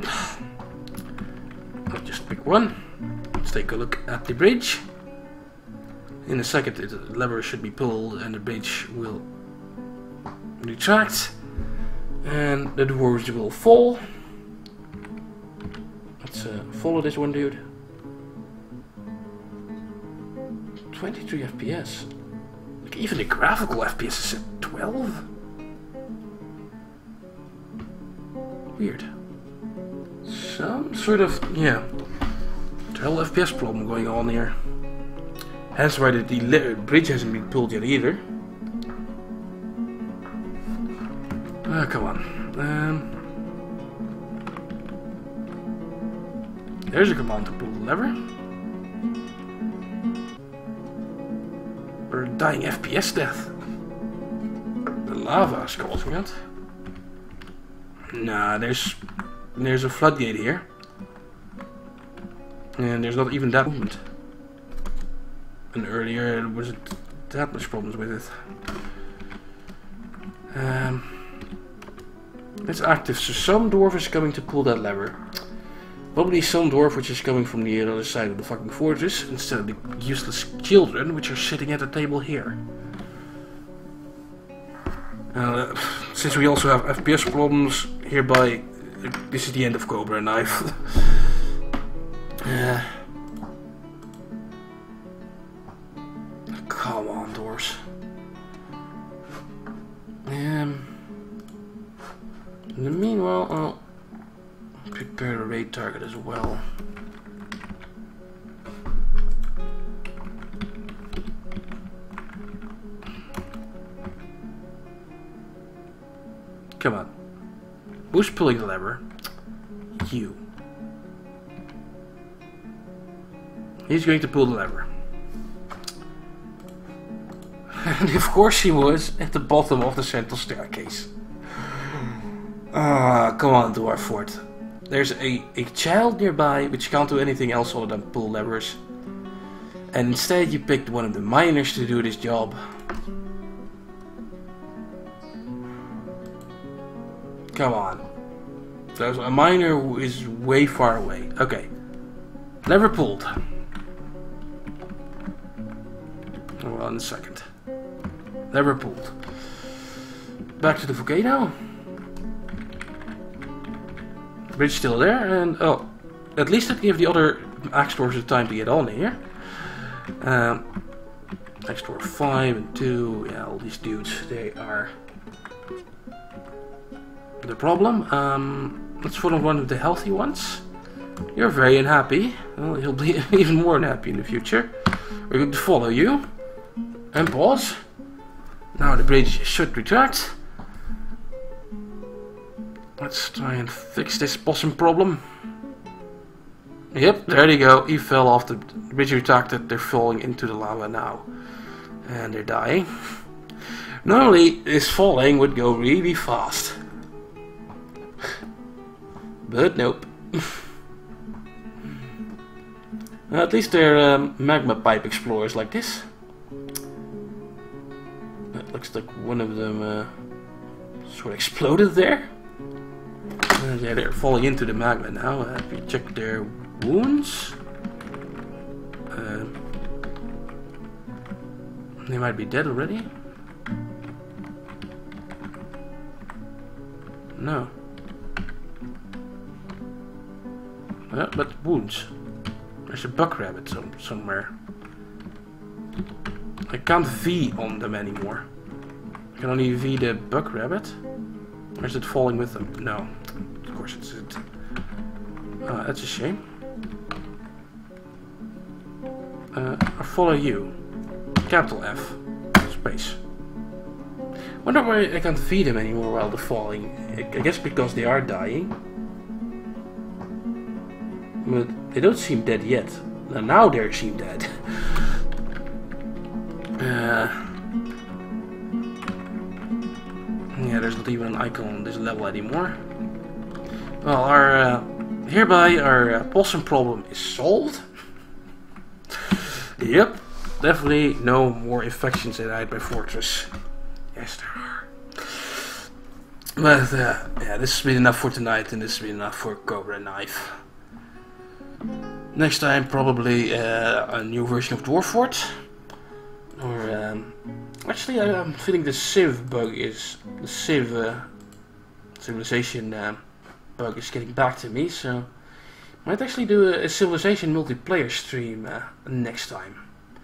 I'll just pick one. Let's take a look at the bridge. In a second, the lever should be pulled and the bridge will retract. And the dwarves will fall. Let's uh, follow this one dude. twenty-three F P S. Like even the graphical F P S is at twelve. Weird. Some sort of, yeah, twelve F P S problem going on here. Hence why the, the bridge hasn't been pulled yet either. Ah, come on. Um, there's a command to pull the lever. We're dying F P S death. The lava is causing it. Nah, there's there's a floodgate here. And there's not even that movement. And earlier there wasn't that much problems with it. Um, it's active, so some dwarf is coming to pull that lever. Probably some dwarf which is coming from the other side of the fucking fortress, instead of the useless children which are sitting at the table here. Uh, since we also have F P S problems hereby, this is the end of Cobra Knife. uh, come on, dwarves. Um, in the meanwhile, I'll prepare a raid target as well. Come on. Who's pulling the lever? You. He's going to pull the lever. And of course he was at the bottom of the central staircase. Ah, come on, Dwarford. There's a, a child nearby which can't do anything else other than pull levers. And instead you picked one of the miners to do this job. Come on. There's a miner who is way far away. Okay. Lever pulled. Well, in a second. Lever pulled. Back to the volcano. The bridge still there, and oh, at least it gave the other axe dwarves the time to get on here. Um, axe dwarf five and two, yeah, all these dudes, they are the problem. Um, let's follow one of the healthy ones. You're very unhappy. Well, he'll be even more unhappy in the future. We're going to follow you. And pause. Now the bridge should retract. Let's try and fix this possum problem. Yep, there they go. He fell off the bridge retracted. They're falling into the lava now. And they're dying. Normally this falling would go really fast. But nope. At least they're um, magma pipe explorers like this. It looks like one of them uh, sort of exploded there. Uh, yeah, they're falling into the magma now. Uh, we check their wounds. Uh, they might be dead already. No. Uh, but wounds. There's a buck rabbit some, somewhere. I can't V on them anymore. I can only V the buck rabbit. Or is it falling with them? No. Of course it's it. Uh, that's a shame. Uh, I'll follow you. Capital F. Space. Wonder why I can't V them anymore while they're falling. I guess because they are dying. But they don't seem dead yet. Now, now they seem dead. uh, yeah, there's not even an icon on this level anymore. Well, our uh, hereby our uh, possum problem is solved. Yep, definitely no more infections in my fortress. Yes, there are. But uh, yeah, this has been enough for tonight, and this has been enough for Cobrakinfe. Next time, probably uh, a new version of Dwarford. Or um, actually, I'm feeling the Civ bug is the Civ uh, civilization uh, bug is getting back to me. So might actually do a, a civilization multiplayer stream uh, next time.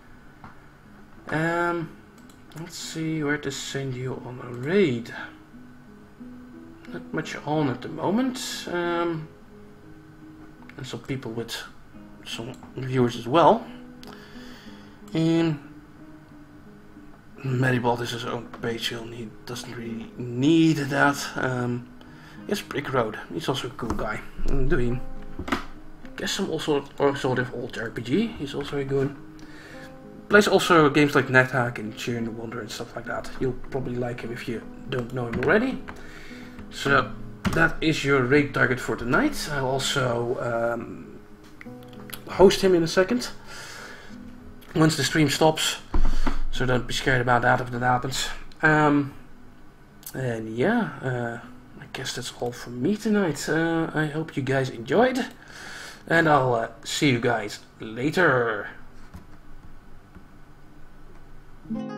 Um, let's see where to send you on a raid. Not much on at the moment. Um, and some people with some viewers as well. And Medibald is his own page, and he doesn't really need that. Um, it's Brick Road. He's also a cool guy. I'm doing, guess, some also or sort of old R P G. He's also a good. Plays also games like NetHack and Cheer in the Wonder and stuff like that. You'll probably like him if you don't know him already. So that is your raid target for tonight. I'll also um, host him in a second once the stream stops, so don't be scared about that if that happens. Um, and yeah, uh, I guess that's all from me tonight. Uh, I hope you guys enjoyed, and I'll uh, see you guys later.